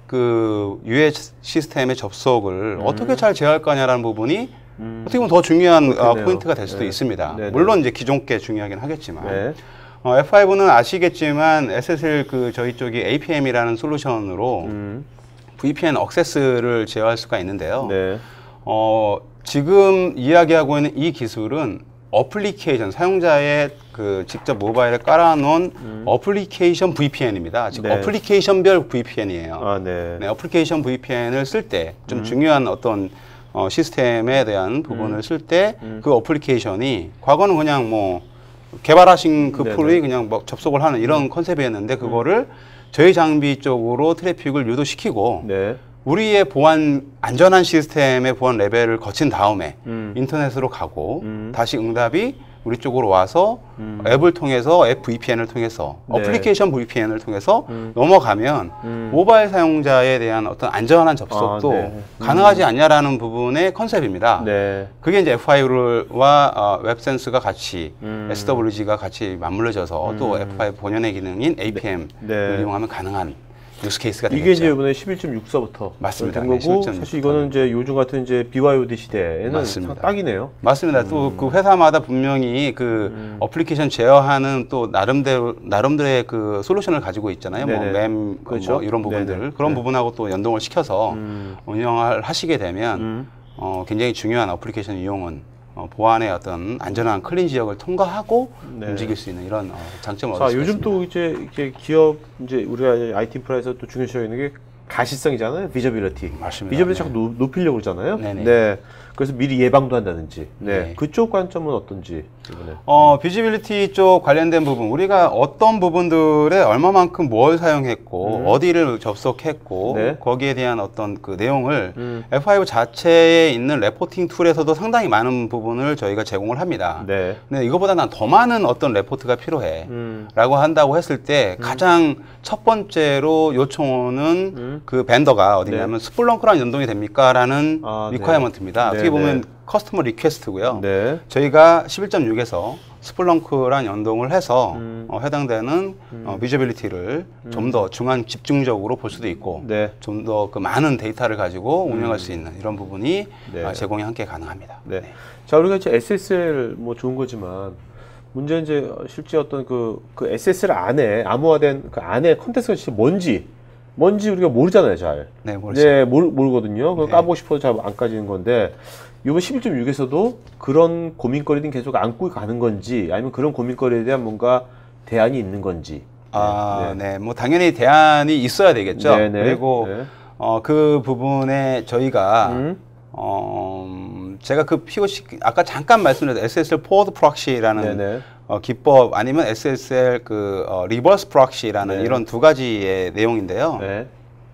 그 유해 시스템의 접속을 어떻게 잘 제어할 거냐라는 부분이 음. 어떻게 보면 더 중요한 어, 그렇겠네요. 포인트가 될 수도 네. 있습니다. 네네. 물론 이제 기존 게 중요하긴 하겠지만 네. 어, 에프 파이브는 아시겠지만 에스에스엘 그 저희 쪽이 에이피엠이라는 솔루션으로 음. 브이피엔 억세스를 제어할 수가 있는데요. 네. 어, 지금 이야기하고 있는 이 기술은 어플리케이션, 사용자의 그 직접 모바일에 깔아놓은 음. 어플리케이션 브이피엔입니다. 즉 네. 어플리케이션별 브이피엔이에요. 아, 네. 네, 어플리케이션 브이피엔을 쓸 때 좀 음. 중요한 어떤 어, 시스템에 대한 부분을 쓸 때 그 어플리케이션이 과거는 그냥 뭐 개발하신 그 네네. 풀이 그냥 뭐 접속을 하는 이런 컨셉이었는데 그거를 저희 장비 쪽으로 트래픽을 유도시키고 네. 우리의 보안 안전한 시스템의 보안 레벨을 거친 다음에 음. 인터넷으로 가고 음. 다시 응답이 우리 쪽으로 와서 음. 앱을 통해서 앱 브이피엔을 통해서 네. 어플리케이션 브이피엔을 통해서 음. 넘어가면 음. 모바일 사용자에 대한 어떤 안전한 접속도 아, 네. 가능하지 않냐라는 부분의 컨셉입니다. 네. 그게 이제 에프 파이브와 어, 웹센스가 같이 음. 에스 더블유 지가 같이 맞물려져서 또 에프 파이브 본연의 기능인 에이피엠을 네. 이용하면 가능한 유스 케이스가 이게 되겠죠. 이제 이번에 십일 점 육서부터 맞습니다. 된 네, 거고 십일 점 사실 이거는 이제 요즘 같은 이제 비와이오디 시대에는 맞습니다. 참 딱이네요. 맞습니다. 또 그 회사마다 분명히 그 음. 어플리케이션 제어하는 또 나름대로 나름대로의 그 솔루션을 가지고 있잖아요. 뭐 네네. 램, 그렇죠. 뭐 이런 부분들 네네. 그런 네. 부분하고 또 연동을 시켜서 음. 운영을 하시게 되면 음. 어, 굉장히 중요한 어플리케이션 이용은 어, 보안의 어떤 안전한 클린 지역을 통과하고 네. 움직일 수 있는 이런 어, 장점을 자, 얻을 수 요즘 있습니다. 또 이제 이렇게 기업 이제 우리가 아이티 인프라에서 또 중요시 여기는 게 가시성이잖아요. 비저빌리티. 맞습니다. 비저빌리티 네. 자꾸 노, 높이려고 그러잖아요. 네네. 네. 그래서 미리 예방도 한다든지. 네. 네. 그쪽 관점은 어떤지 이번에. 어, 비지빌리티 쪽 관련된 부분, 우리가 어떤 부분들에 얼마만큼 뭘 사용했고, 음. 어디를 접속했고, 네. 거기에 대한 어떤 그 내용을 음. 에프 파이브 자체에 있는 레포팅 툴에서도 상당히 많은 부분을 저희가 제공을 합니다. 네. 근데 이거보다 난 더 많은 어떤 레포트가 필요해. 음. 라고 한다고 했을 때 가장 첫 번째로 요청오는 음. 그 벤더가 어디냐면 스플렁크랑 연동이 됩니까? 라는 아, 네. 리퀘어먼트입니다. 네, 어떻게 보면 네. 커스터머 리퀘스트고요. 네. 저희가 십일 점 육에서 스플렁크랑 연동을 해서 음. 어, 해당되는 어, 비저빌리티를 좀 더 중앙 집중적으로 볼 수도 있고 네. 좀 더 그 많은 데이터를 가지고 운영할 수 있는 이런 부분이 네. 어, 제공이 함께 가능합니다. 네. 자, 우리가 이제 에스에스엘 뭐 좋은 거지만 문제는 이제 실제 어떤 그, 그 에스에스엘 안에 암호화된 그 안에 컨텍스트가 진짜 뭔지 뭔지 우리가 모르잖아요, 잘. 네, 모르죠. 네, 모르, 모르거든요. 그걸 네. 까보고 싶어도 잘 안 까지는 건데 이번 십일 점 육에서도 그런 고민거리는 계속 안고 가는 건지 아니면 그런 고민거리에 대한 뭔가 대안이 있는 건지. 아, 네. 뭐 당연히 대안이 있어야 되겠죠. 네, 네. 그리고 네. 어, 그 부분에 저희가 음. 어, 음, 제가 그 피오씨 아까 잠깐 말씀드렸던 에스에스엘 포워드 프록시라는 네네. 어, 기법 아니면 에스에스엘 그 어, 리버스 프록시라는 네. 이런 두 가지의 내용인데요. 네.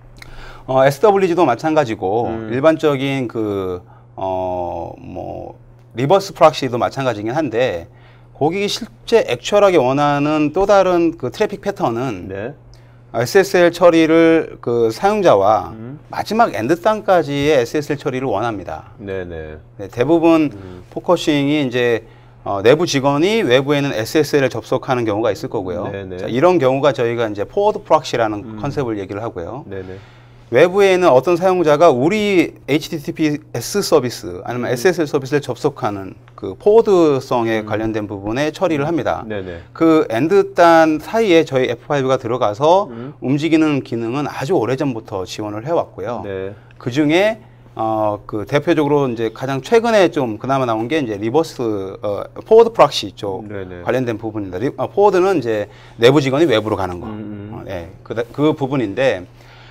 어, 에스더블유지도 마찬가지고 음. 일반적인 그 어, 뭐 리버스 프록시도 마찬가지긴 한데 거기 실제 액츄얼하게 원하는 또 다른 그 트래픽 패턴은 네. 에스에스엘 처리를 그 사용자와 음. 마지막 엔드 땅까지의 에스에스엘 처리를 원합니다. 네네. 네, 대부분 음. 포커싱이 이제 어, 내부 직원이 외부에는 에스에스엘을 접속하는 경우가 있을 거고요. 네네. 자, 이런 경우가 저희가 이제 포워드 프록시라는 음. 컨셉을 얘기를 하고요. 네네. 외부에는 어떤 사용자가 우리 에이치티티피에스 서비스 아니면 음. 에스에스엘 서비스를 접속하는 그 포워드성에 관련된 부분에 처리를 합니다. 네네. 그 엔드 단 사이에 저희 에프 파이브가 들어가서 음. 움직이는 기능은 아주 오래전부터 지원을 해왔고요. 네. 그 중에 어, 그 대표적으로 이제 가장 최근에 좀 그나마 나온 게 이제 리버스 어, 포워드 프록시 쪽 네네. 관련된 부분입니다. 리, 어, 포워드는 이제 내부 직원이 외부로 가는 거. 음. 어, 네, 그, 그 부분인데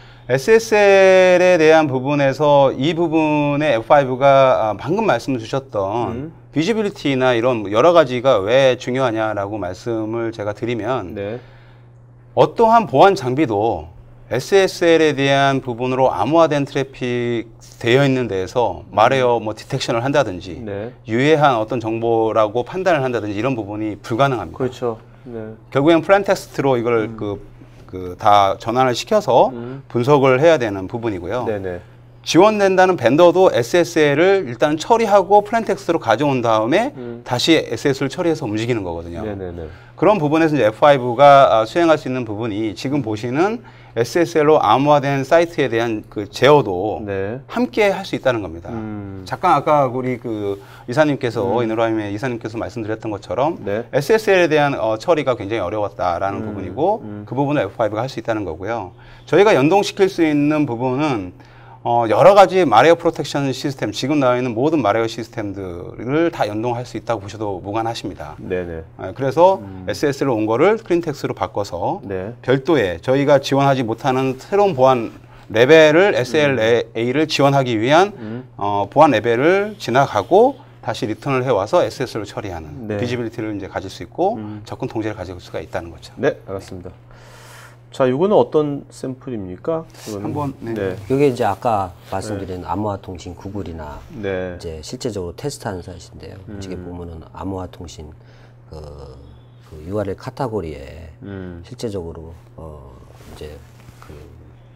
에스에스엘에 대한 부분에서 이 부분에 에프 파이브가 방금 말씀 주셨던 음. 비지빌리티나 이런 여러 가지가 왜 중요하냐라고 말씀을 제가 드리면 네. 어떠한 보안 장비도 에스에스엘에 대한 부분으로 암호화된 트래픽 되어 있는 데에서 말웨어 뭐 디텍션을 한다든지 네. 유해한 어떤 정보라고 판단을 한다든지 이런 부분이 불가능합니다. 그렇죠. 네. 결국엔 플랜 텍스트로 이걸 그, 그 다 전환을 시켜서 음. 분석을 해야 되는 부분이고요. 네네. 지원된다는 벤더도 에스에스엘을 일단 처리하고 플랜 텍스트로 가져온 다음에 음. 다시 에스에스엘을 처리해서 움직이는 거거든요. 네네네. 그런 부분에서 이제 에프 파이브가 수행할 수 있는 부분이 지금 보시는 에스에스엘로 암호화된 사이트에 대한 그 제어도 네. 함께 할 수 있다는 겁니다. 음. 잠깐 아까 우리 그 이사님께서 이노라임의 이사님께서 말씀드렸던 것처럼 네. 에스에스엘에 대한 어, 처리가 굉장히 어려웠다라는 음. 부분이고 음. 그 부분을 에프 파이브가 할 수 있다는 거고요. 저희가 연동시킬 수 있는 부분은 어, 여러 가지 말웨어 프로텍션 시스템, 지금 나와 있는 모든 말웨어 시스템들을 다 연동할 수 있다고 보셔도 무관하십니다. 네네. 아, 그래서 음. 에스에스엘로 온 거를 클린텍스로 바꿔서 네. 별도의 저희가 지원하지 못하는 새로운 보안 레벨을 에스엘에이를 지원하기 위한 음. 어, 보안 레벨을 지나가고 다시 리턴을 해와서 에스에스엘로 처리하는 네. 비지빌리티를 이제 가질 수 있고 음. 접근 통제를 가질 수가 있다는 거죠. 네, 알았습니다. 자, 이거는 어떤 샘플입니까? 이거는? 한번, 네. 네. 이게 이제 아까 말씀드린 암호화 통신 구글이나 네. 이제 실제적으로 테스트하는 사이트인데요. 음. 이게 보면은 암호화 통신 그, 그 유알엘 카테고리에 음. 실제적으로 어 이제 그, 그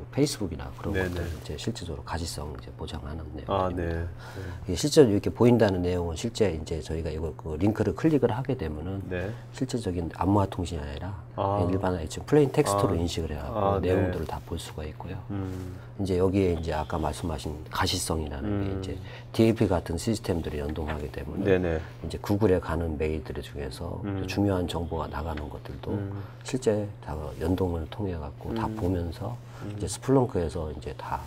페이스북이나 그런 네네. 것들 이제 실질적으로 가시성 이제 보장하는 내용. 아, 네. 네. 이게 실제로 이렇게 보인다는 내용은 실제 이제 저희가 이거 그 링크를 클릭을 하게 되면은 네. 실질적인 암호화 통신이 아니라 아. 일반 지금 플레인 텍스트로 아. 인식을 해갖고 아, 네. 내용들을 다 볼 수가 있고요. 음. 이제 여기에 이제 아까 말씀하신 가시성이라는 음. 게 이제 디에이피 같은 시스템들이 연동하기 때문에 네네. 이제 구글에 가는 메일들 중에서 음. 중요한 정보가 나가는 것들도 음. 실제 다 연동을 통해 갖고 다 음. 보면서 이제 스플렁크에서 이제 다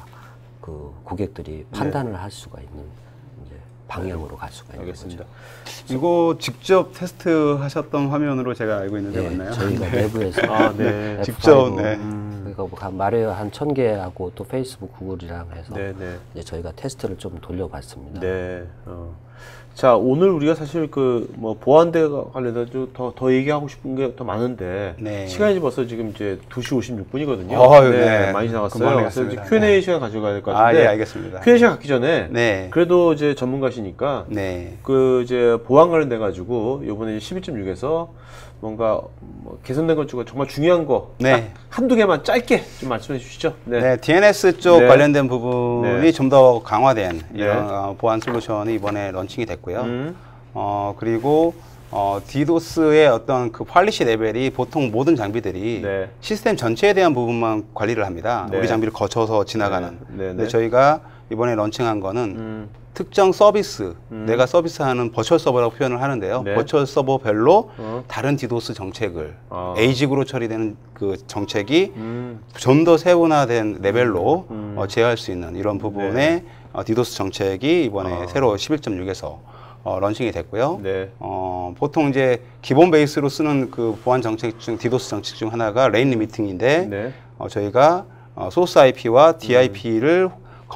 그 고객들이 판단을 할 수가 있는 이제 방향으로 갈 수가 있는 알겠습니다. 거죠. 이거 직접 테스트 하셨던 화면으로 제가 알고 있는데 예, 맞나요? 저희가 내부에서 아, 네. 에프 직접, 파이브, 네. 그러니까 뭐 한 말해요 한 천 개하고 또 페이스북, 구글이랑 해서 네네. 이제 저희가 테스트를 좀 돌려봤습니다. 네. 어. 자, 오늘 우리가 사실 그 뭐 보안대 관련해서 더, 더 얘기하고 싶은 게 더 많은데 네. 시간이 벌써 지금 이제 두 시 오십육 분이거든요. 어휴, 네, 네. 많이 금방 지나갔어요. 그래서 나갔습니다. 이제 큐 앤 에이 네. 시간 가져가야 될 것 아, 같은데 예, 알겠습니다. 큐 앤 에이 시간 갖기 전에 네. 그래도 이제 전문가시니까 네. 그 이제 보안 관련돼 가지고 요번에 십이 점 육에서 뭔가 뭐 개선된 것 중에 정말 중요한 거 네. 딱 한두 개만 짧게 좀 말씀해 주시죠. 네. 디엔에스 쪽 네. 관련된 부분이 네. 좀 더 강화된 이런 네. 어, 보안 솔루션이 이번에 런칭이 됐고요. 음. 어, 그리고 어, 디도스의 어떤 그 퀄리티 레벨이 보통 모든 장비들이 네. 시스템 전체에 대한 부분만 관리를 합니다. 네. 우리 장비를 거쳐서 지나가는. 네. 네. 근데 네. 저희가 이번에 런칭한 거는 음. 특정 서비스, 음. 내가 서비스하는 버추얼 서버라고 표현을 하는데요. 네. 버추얼 서버별로 어. 다른 디도스 정책을 아. 에이직으로 처리되는 그 정책이 음. 좀 더 세분화된 레벨로 음. 어, 제어할 수 있는 이런 부분의 네. 어, 디도스 정책이 이번에 아. 새로 십일 점 육에서 어, 런칭이 됐고요. 네. 어, 보통 이제 기본 베이스로 쓰는 그 보안 정책 중 디도스 정책 중 하나가 레인 리미팅인데 네. 어, 저희가 어, 소스 아이피와 디아이피를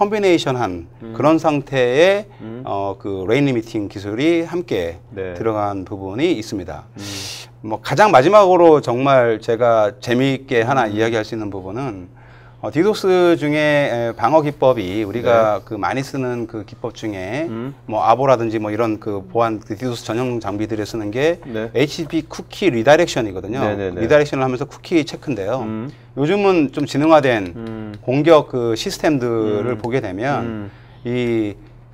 컨비네이션한 음. 그런 상태의 음. 어, 그 레인 리미팅 기술이 함께 네. 들어간 부분이 있습니다. 음. 뭐 가장 마지막으로 정말 제가 재미있게 하나 이야기할 수 있는 부분은 어, 디도스 중에 에, 방어 기법이 우리가 그 많이 쓰는 그 기법 중에 음. 뭐 아보라든지 뭐 이런 그 보안 그 디도스 전용 장비들에 쓰는 게 네. 에이치티티피 쿠키 리다이렉션이거든요. 네네네. 리다이렉션을 하면서 쿠키 체크인데요. 음. 요즘은 좀 지능화된 음. 공격 그 시스템들을 음. 보게 되면 음. 이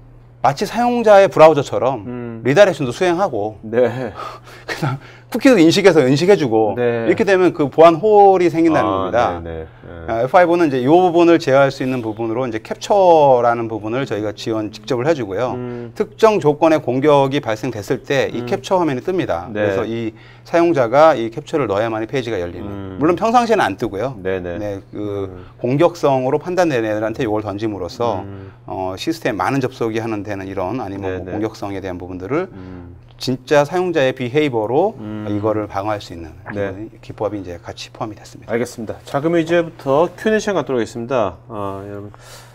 마치 사용자의 브라우저처럼 음. 리다이렉션도 수행하고 네. 그다음 쿠키도 인식해서 인식해주고 네. 이렇게 되면 그 보안 홀이 생긴다는 아, 겁니다. 네, 네. 네. 아, 에프 파이브는 이제 이 부분을 제어할 수 있는 부분으로 이제 캡처라는 부분을 저희가 지원 직접을 해주고요. 음. 특정 조건의 공격이 발생됐을 때 이 캡처 화면이 뜹니다. 네. 그래서 이 사용자가 이 캡처를 넣어야만이 페이지가 열리는. 음. 물론 평상시에는 안 뜨고요. 네네. 네, 그 음. 공격성으로 판단되는 애들한테 이걸 던짐으로써 음. 어, 시스템 많은 접속이 하는 데는 이런 아니면 뭐 네네. 공격성에 대한 부분들을 음. 진짜 사용자의 비헤이버로 음. 이거를 방어할 수 있는 네. 기법이 이제 같이 포함이 됐습니다. 알겠습니다. 자, 그러면 이제부터 큐 앤 에이 시간 갖도록 하겠습니다. 아, 여러분.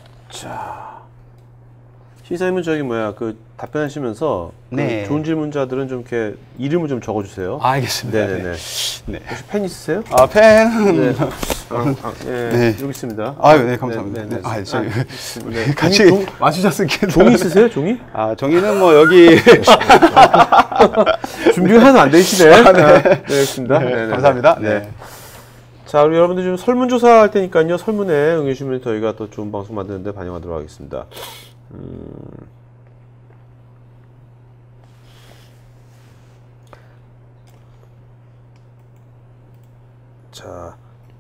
자. 시사님은 저기 뭐야, 그 답변하시면서 그 네. 좋은 질문자들은 좀 이렇게 이름을 좀 적어주세요. 알겠습니다. 네네네. 네. 혹시 팬 있으세요? 아, 팬은 네. 아, 아, 예, 네. 여기 있습니다. 아유, 네, 감사합니다. 네, 네, 네. 아, 저희 네. 같이 종이, 종, 맞추셨으니까. 종이 있으세요? 종이? 아, 종이는 뭐 여기 준비가 하나도 안 되시네. 네. 네, 알겠습니다. 네, 네, 네. 감사합니다. 네. 네. 자, 우리 여러분들 좀 설문조사 할 테니까요. 설문에 응해주시면 저희가 더 좋은 방송 만드는데 반영하도록 하겠습니다. 음... 자,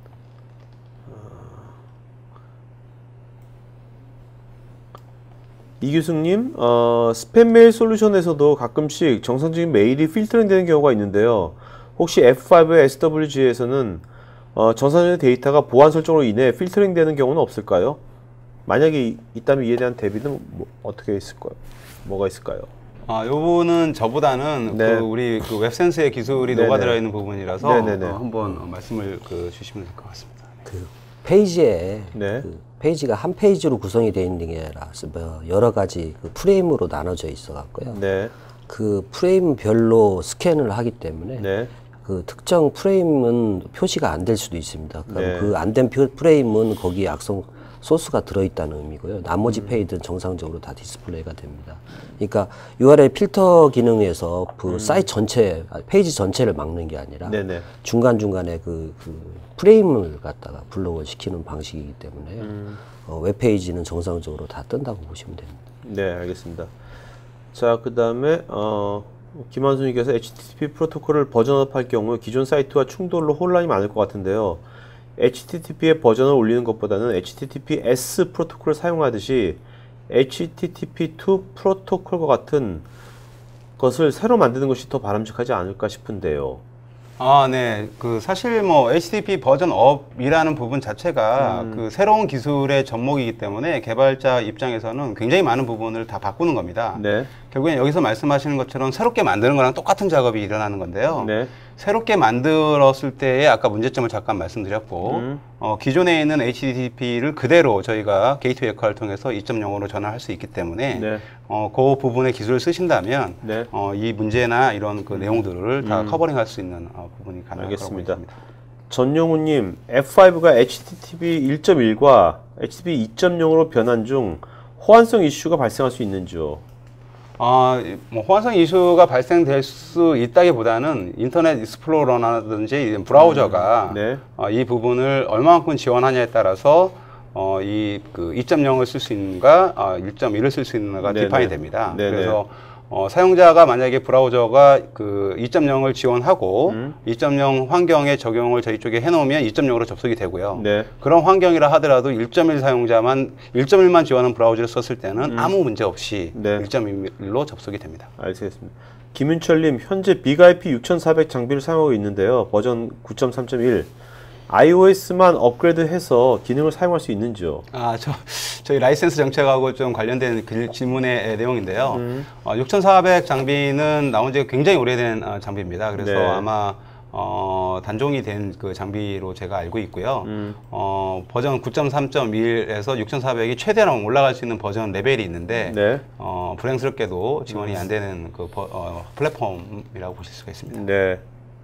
이규승님, 어, 스팸 메일 솔루션에서도 가끔씩 정상적인 메일이 필터링 되는 경우가 있는데요. 혹시 에프 파이브의 에스 더블유 지에서는 어, 정상적인 데이터가 보안 설정으로 인해 필터링 되는 경우는 없을까요? 만약에 있다면 이에 대한 대비는 뭐, 어떻게 있을까요? 뭐가 있을까요? 아, 요 부분은 저보다는 네. 그 우리 그 웹센스의 기술이 네네. 녹아들어 있는 부분이라서 네네네. 어, 한번 어, 말씀을 그 주시면 될 것 같습니다. 그 페이지에 네. 그 페이지가 한 페이지로 구성이 되어 있는 게 아니라 뭐 여러 가지 그 프레임으로 나눠져 있어 갖고요. 네. 그 프레임별로 스캔을 하기 때문에 네. 그 특정 프레임은 표시가 안 될 수도 있습니다. 그럼 네. 그 안 된 프레임은 거기에 악성 소스가 들어있다는 의미고요. 나머지 페이지는 정상적으로 다 디스플레이가 됩니다. 그러니까 유알엘 필터 기능에서 그 음. 사이트 전체, 페이지 전체를 막는 게 아니라 네네. 중간중간에 그, 그 프레임을 갖다가 블록을 시키는 방식이기 때문에 음. 어, 웹페이지는 정상적으로 다 뜬다고 보시면 됩니다. 네, 알겠습니다. 자, 그 다음에 어, 김한순님께서 에이치티티피 프로토콜을 버전업할 경우 기존 사이트와 충돌로 혼란이 많을 것 같은데요. 에이치티티피의 버전을 올리는 것보다는 에이치티티피에스 프로토콜을 사용하듯이 에이치티티피 투 프로토콜과 같은 것을 새로 만드는 것이 더 바람직하지 않을까 싶은데요. 아, 네. 그 사실 뭐 에이치티티피 버전 업이라는 부분 자체가 음. 그 새로운 기술의 접목이기 때문에 개발자 입장에서는 굉장히 많은 부분을 다 바꾸는 겁니다. 네. 결국엔 여기서 말씀하시는 것처럼 새롭게 만드는 거랑 똑같은 작업이 일어나는 건데요. 네. 새롭게 만들었을 때의 아까 문제점을 잠깐 말씀드렸고 음. 어, 기존에 있는 에이치티티피를 그대로 저희가 게이트웨이 역할을 통해서 이 점 영으로 전환할 수 있기 때문에 네. 어, 그 부분의 기술을 쓰신다면 네. 어, 이 문제나 이런 그 음. 내용들을 다 음. 커버링할 수 있는 어, 부분이 가능할 거라고 보입니다. 전용우님, 에프 파이브가 에이치티티피 일 점 일과 에이치티티피 이 점 영으로 변환 중 호환성 이슈가 발생할 수 있는지요? 아, 뭐 호환성 이슈가 발생될 수 있다기보다는 인터넷 익스플로러라든지 브라우저가 음, 네. 어, 이 부분을 얼마만큼 지원하냐에 따라서 어, 이 그 이 점 영을 쓸 수 있는가, 어, 일 점 일을 쓸 수 있는가가 네네. 디파인이 됩니다. 네네. 그래서 어, 사용자가 만약에 브라우저가 그 이 점 영을 지원하고 음. 이 점 영 환경에 적용을 저희 쪽에 해놓으면 이 점 영으로 접속이 되고요. 네. 그런 환경이라 하더라도 일 점 일 사용자만 일 점 일만 지원하는 브라우저를 썼을 때는 음. 아무 문제 없이 네. 일 점 일로 접속이 됩니다. 알겠습니다. 김윤철님, 현재 빅아이피 육천사백 장비를 사용하고 있는데요. 버전 구 점 삼 점 일. iOS만 업그레이드해서 기능을 사용할 수 있는지요? 아, 저 저희 라이센스 정책하고 좀 관련된 그 질문의 내용인데요. 음. 어, 육천사백 장비는 나온 지 굉장히 오래된 어, 장비입니다. 그래서 네. 아마 어, 단종이 된 그 장비로 제가 알고 있고요. 음. 어, 버전 구 점 삼 점 일에서 육천사백이 최대한 올라갈 수 있는 버전 레벨이 있는데 네. 어, 불행스럽게도 지원이 안 되는 그 버, 어, 플랫폼이라고 보실 수가 있습니다. 네.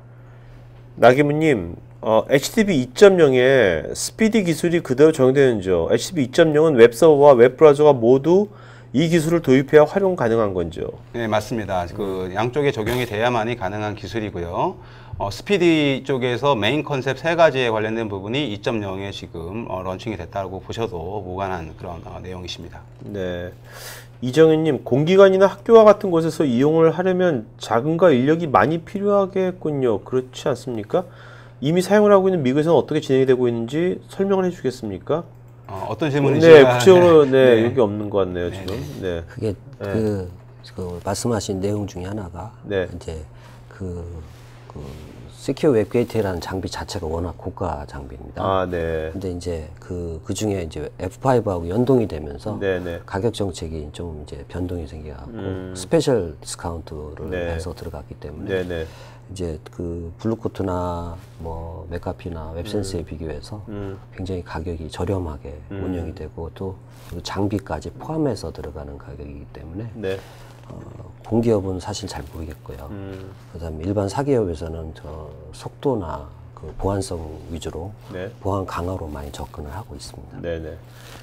나기무님, 어, 에이치티티피 이 점 영에 스피디 기술이 그대로 적용되는지요? 에이치티티피 이 점 영은 웹서버와 웹브라우저가 모두 이 기술을 도입해야 활용 가능한 건지요? 네, 맞습니다. 그 양쪽에 적용이 돼야만이 가능한 기술이고요. 어, 스피디 쪽에서 메인 컨셉 세 가지에 관련된 부분이 이 점 영에 지금 어, 런칭이 됐다고 보셔도 무관한 그런 어, 내용이십니다. 네. 이정현님, 공기관이나 학교와 같은 곳에서 이용을 하려면 자금과 인력이 많이 필요하겠군요. 그렇지 않습니까? 이미 사용을 하고 있는 미국에서는 어떻게 진행이 되고 있는지 설명을 해주시겠습니까? 어, 어떤 질문이신지 네, 구체적으로 네, 네. 여기 없는 것 같네요. 네, 지금. 네. 그게 네. 그, 그 말씀하신 내용 중에 하나가 네. 이제 그, 그 시큐어 웹 게이트웨이라는 장비 자체가 워낙 고가 장비입니다. 아, 네. 근데 이제 그, 그 중에 이제 에프 파이브하고 연동이 되면서 네네. 가격 정책이 좀 이제 변동이 생겨갖고 음. 스페셜 디스카운트를 네. 해서 들어갔기 때문에 네네. 이제 그 블루코트나 뭐 맥카피나 웹센스에 음. 비교해서 음. 굉장히 가격이 저렴하게 음. 운영이 되고 또 장비까지 포함해서 들어가는 가격이기 때문에 네. 어, 공기업은 사실 잘 모르겠고요. 음. 그다음에 일반 사기업에서는 저 속도나 그 보안성 위주로 네. 보안 강화로 많이 접근을 하고 있습니다. 네네.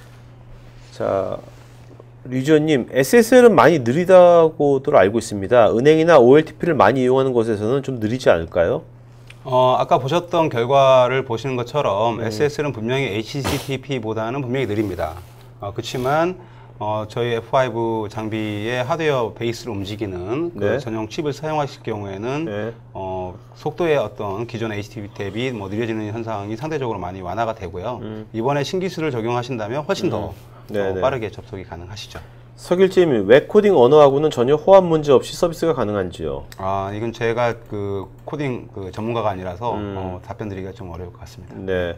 자, 류지원님, 에스에스엘은 많이 느리다고들 알고 있습니다. 은행이나 오엘티피를 많이 이용하는 곳에서는 좀 느리지 않을까요? 어, 아까 보셨던 결과를 보시는 것처럼 음. 에스에스엘은 분명히 에이치티티피보다는 분명히 느립니다. 어, 그렇지만 어, 저희 에프 파이브 장비의 하드웨어 베이스를 움직이는 그 네. 전용 칩을 사용하실 경우에는 네. 어, 속도의 어떤 기존 에이치티티피 대비 뭐 느려지는 현상이 상대적으로 많이 완화가 되고요. 음. 이번에 신기술을 적용하신다면 훨씬 더, 음. 더 빠르게 접속이 가능하시죠. 석일재님, 웹 코딩 언어하고는 전혀 호환 문제 없이 서비스가 가능한지요? 아, 이건 제가 그 코딩 그 전문가가 아니라서 음. 어, 답변 드리기가 좀 어려울 것 같습니다. 네.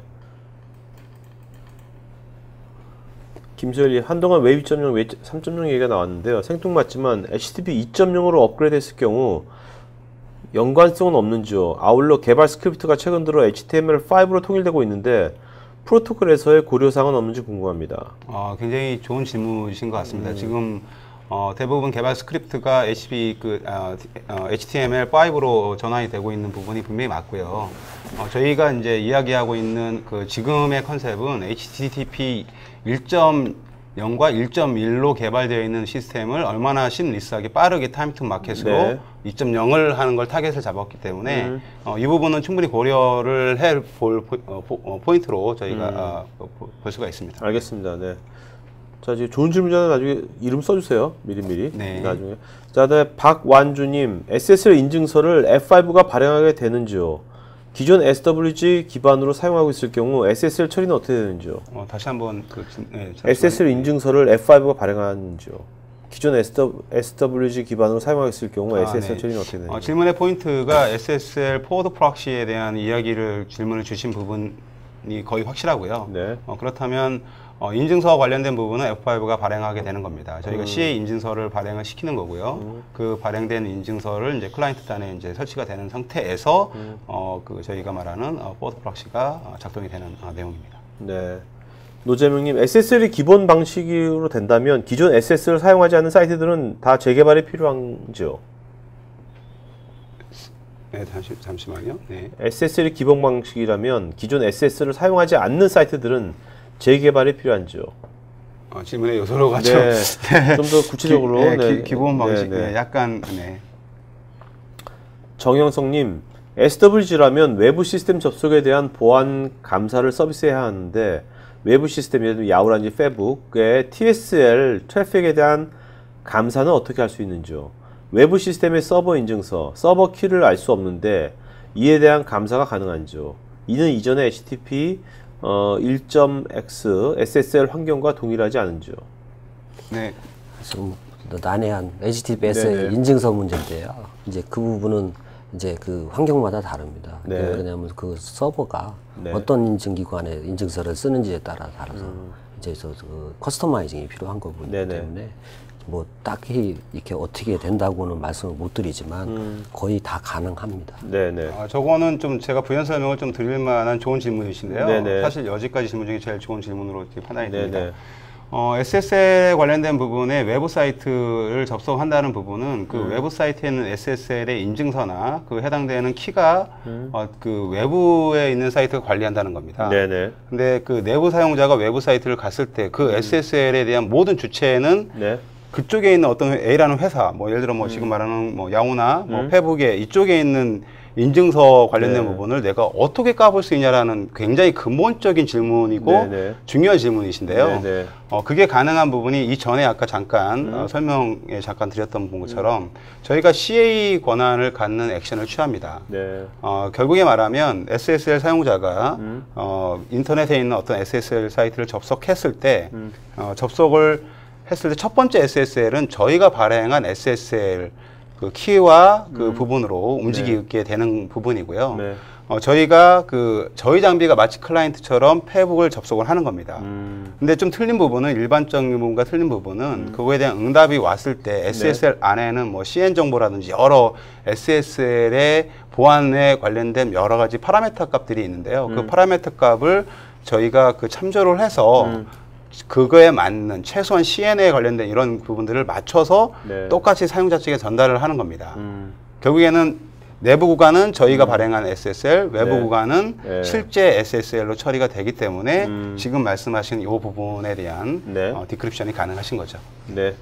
김소연이, 한동안 웹 이 점 영, 웹 삼 점 영 얘기가 나왔는데요. 생뚱맞지만 에이치티티피 이 점 영으로 업그레이드 했을 경우 연관성은 없는지요? 아울러 개발 스크립트가 최근 들어 에이치티엠엘 파이브로 통일되고 있는데 프로토콜에서의 고려사항은 없는지 궁금합니다. 아, 굉장히 좋은 질문이신 것 같습니다. 음. 지금 어, 대부분 개발 스크립트가 에이치티엠엘 그, 어, 어, 에이치티엠엘 파이브로 전환이 되고 있는 부분이 분명히 맞고요. 어, 저희가 이제 이야기하고 있는 그 지금의 컨셉은 에이치티티피 일 점 영과 일 점 일로 개발되어 있는 시스템을 얼마나 심리스하게 빠르게 타임 투 마켓으로 네. 이 점 영을 하는 걸 타겟을 잡았기 때문에 음. 어, 이 부분은 충분히 고려를 해볼 어, 포인트로 저희가 음. 어, 볼 수가 있습니다. 알겠습니다. 네. 자, 지금 좋은 질문자는 나중에 이름 써주세요. 미리미리. 네. 나중에. 자, 네, 박완주님, 에스에스엘 인증서를 에프 파이브가 발행하게 되는지요? 기존 에스더블유지 기반으로 사용하고 있을 경우 에스에스엘 처리는 어떻게 되는지요? 어, 다시 한번 그 네, 에스에스엘 인증서를 에프 파이브가 발행하는지요? 기존 에스더블유지 기반으로 사용하고 있을 경우 아, 에스에스엘 네. 처리는 어떻게 되는지요? 어, 질문의 포인트가 에스에스엘 포워드 프록시에 대한 이야기를 질문을 주신 부분이 거의 확실하고요. 네. 어, 그렇다면 어, 인증서와 관련된 부분은 에프 파이브가 발행하게 되는 겁니다. 저희가 음. 씨에이 인증서를 발행을 시키는 거고요. 음. 그 발행된 인증서를 이제 클라이언트 단에 이제 설치가 되는 상태에서 음. 어, 그 저희가 말하는 어, 포워드 프록시가 작동이 되는 어, 내용입니다. 네. 노재명님, 에스에스엘이 기본 방식으로 된다면 기존 에스에스엘을 사용하지 않는 사이트들은 다 재개발이 필요한지요? 네, 잠시, 잠시만요. 네. 에스에스엘이 기본 방식이라면 기존 에스에스엘을 사용하지 않는 사이트들은 재개발이 필요한지요? 어, 질문의 요소로가 좀 네. 좀 더 구체적으로 기, 네, 기, 기본 방식 네, 네. 약간 네. 정영성님, 에스더블유지라면 외부 시스템 접속에 대한 보안 감사를 서비스해야 하는데 외부 시스템, 예를 들면 야후라든지 페북의 티에스엘 트래픽에 대한 감사는 어떻게 할 수 있는지요? 외부 시스템의 서버 인증서, 서버 키를 알 수 없는데 이에 대한 감사가 가능한지요? 이는 이전의 에이치티티피 어, 일 점 엑스 에스에스엘 환경과 동일하지 않은지요? 네. 좀 난해한 에이치티티피에스의 인증서 문제인데요. 이제 그 부분은 이제 그 환경마다 다릅니다. 네. 왜냐하면 그 서버가 네. 어떤 인증기관의 인증서를 쓰는지에 따라 달라서 음. 이제 그 커스터마이징이 필요한 거기 때문에 뭐 딱히 이렇게 어떻게 된다고는 말씀을 못 드리지만 음. 거의 다 가능합니다. 네네. 아, 저거는 좀 제가 부연 설명을 좀 드릴 만한 좋은 질문이신데요. 네네. 사실 여지까지 질문 중에 제일 좋은 질문으로 판단이 됩니다. 네네. 어, 에스에스엘에 관련된 부분에 외부 사이트를 접속한다는 부분은 그 음. 외부 사이트에는 에스에스엘의 인증서나 그 해당되는 키가 음. 어, 그 외부에 있는 사이트가 관리한다는 겁니다. 네네. 근데 그 내부 사용자가 외부 사이트를 갔을 때 그 음. 에스에스엘에 대한 모든 주체는 네. 그쪽에 있는 어떤 A라는 회사, 뭐 예를 들어 뭐 음. 지금 말하는 뭐 야후나 뭐 음. 페북에 이쪽에 있는 인증서 관련된 네. 부분을 내가 어떻게 까볼 수 있냐라는 굉장히 근본적인 질문이고 네네. 중요한 질문이신데요. 네네. 어, 그게 가능한 부분이 이전에 아까 잠깐 음. 어, 설명에 잠깐 드렸던 것처럼 음. 저희가 씨에이 권한을 갖는 액션을 취합니다. 네. 어, 결국에 말하면 에스에스엘 사용자가 음. 어, 인터넷에 있는 어떤 에스에스엘 사이트를 접속했을 때 음. 어, 접속을 했을 때 첫 번째 에스에스엘은 저희가 발행한 에스에스엘 그 키와 그 음. 부분으로 움직이게 네. 되는 부분이고요. 네. 어, 저희가 그 저희 장비가 마치 클라이언트처럼 페북을 접속을 하는 겁니다. 음. 근데 좀 틀린 부분은 일반적인 부분과 틀린 부분은 음. 그거에 대한 응답이 왔을 때 에스에스엘 네. 안에는 뭐 씨엔 정보라든지 여러 에스에스엘의 보안에 관련된 여러 가지 파라미터 값들이 있는데요. 음. 그 파라미터 값을 저희가 그 참조를 해서 음. 그거에 맞는 최소한 씨엔에 관련된 이런 부분들을 맞춰서 네. 똑같이 사용자 측에 전달을 하는 겁니다. 음. 결국에는 내부 구간은 저희가 음. 발행한 에스에스엘, 외부 네. 구간은 네. 실제 에스에스엘로 처리가 되기 때문에 음. 지금 말씀하신 이 부분에 대한 네. 어, 디크립션이 가능하신 거죠. 네.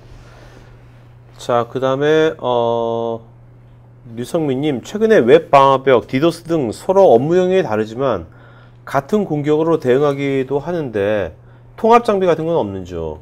자, 그 다음에 어, 류성민님, 최근에 웹 방화벽, 디도스 등 서로 업무 영역이 다르지만 같은 공격으로 대응하기도 하는데 통합 장비 같은 건 없는지요?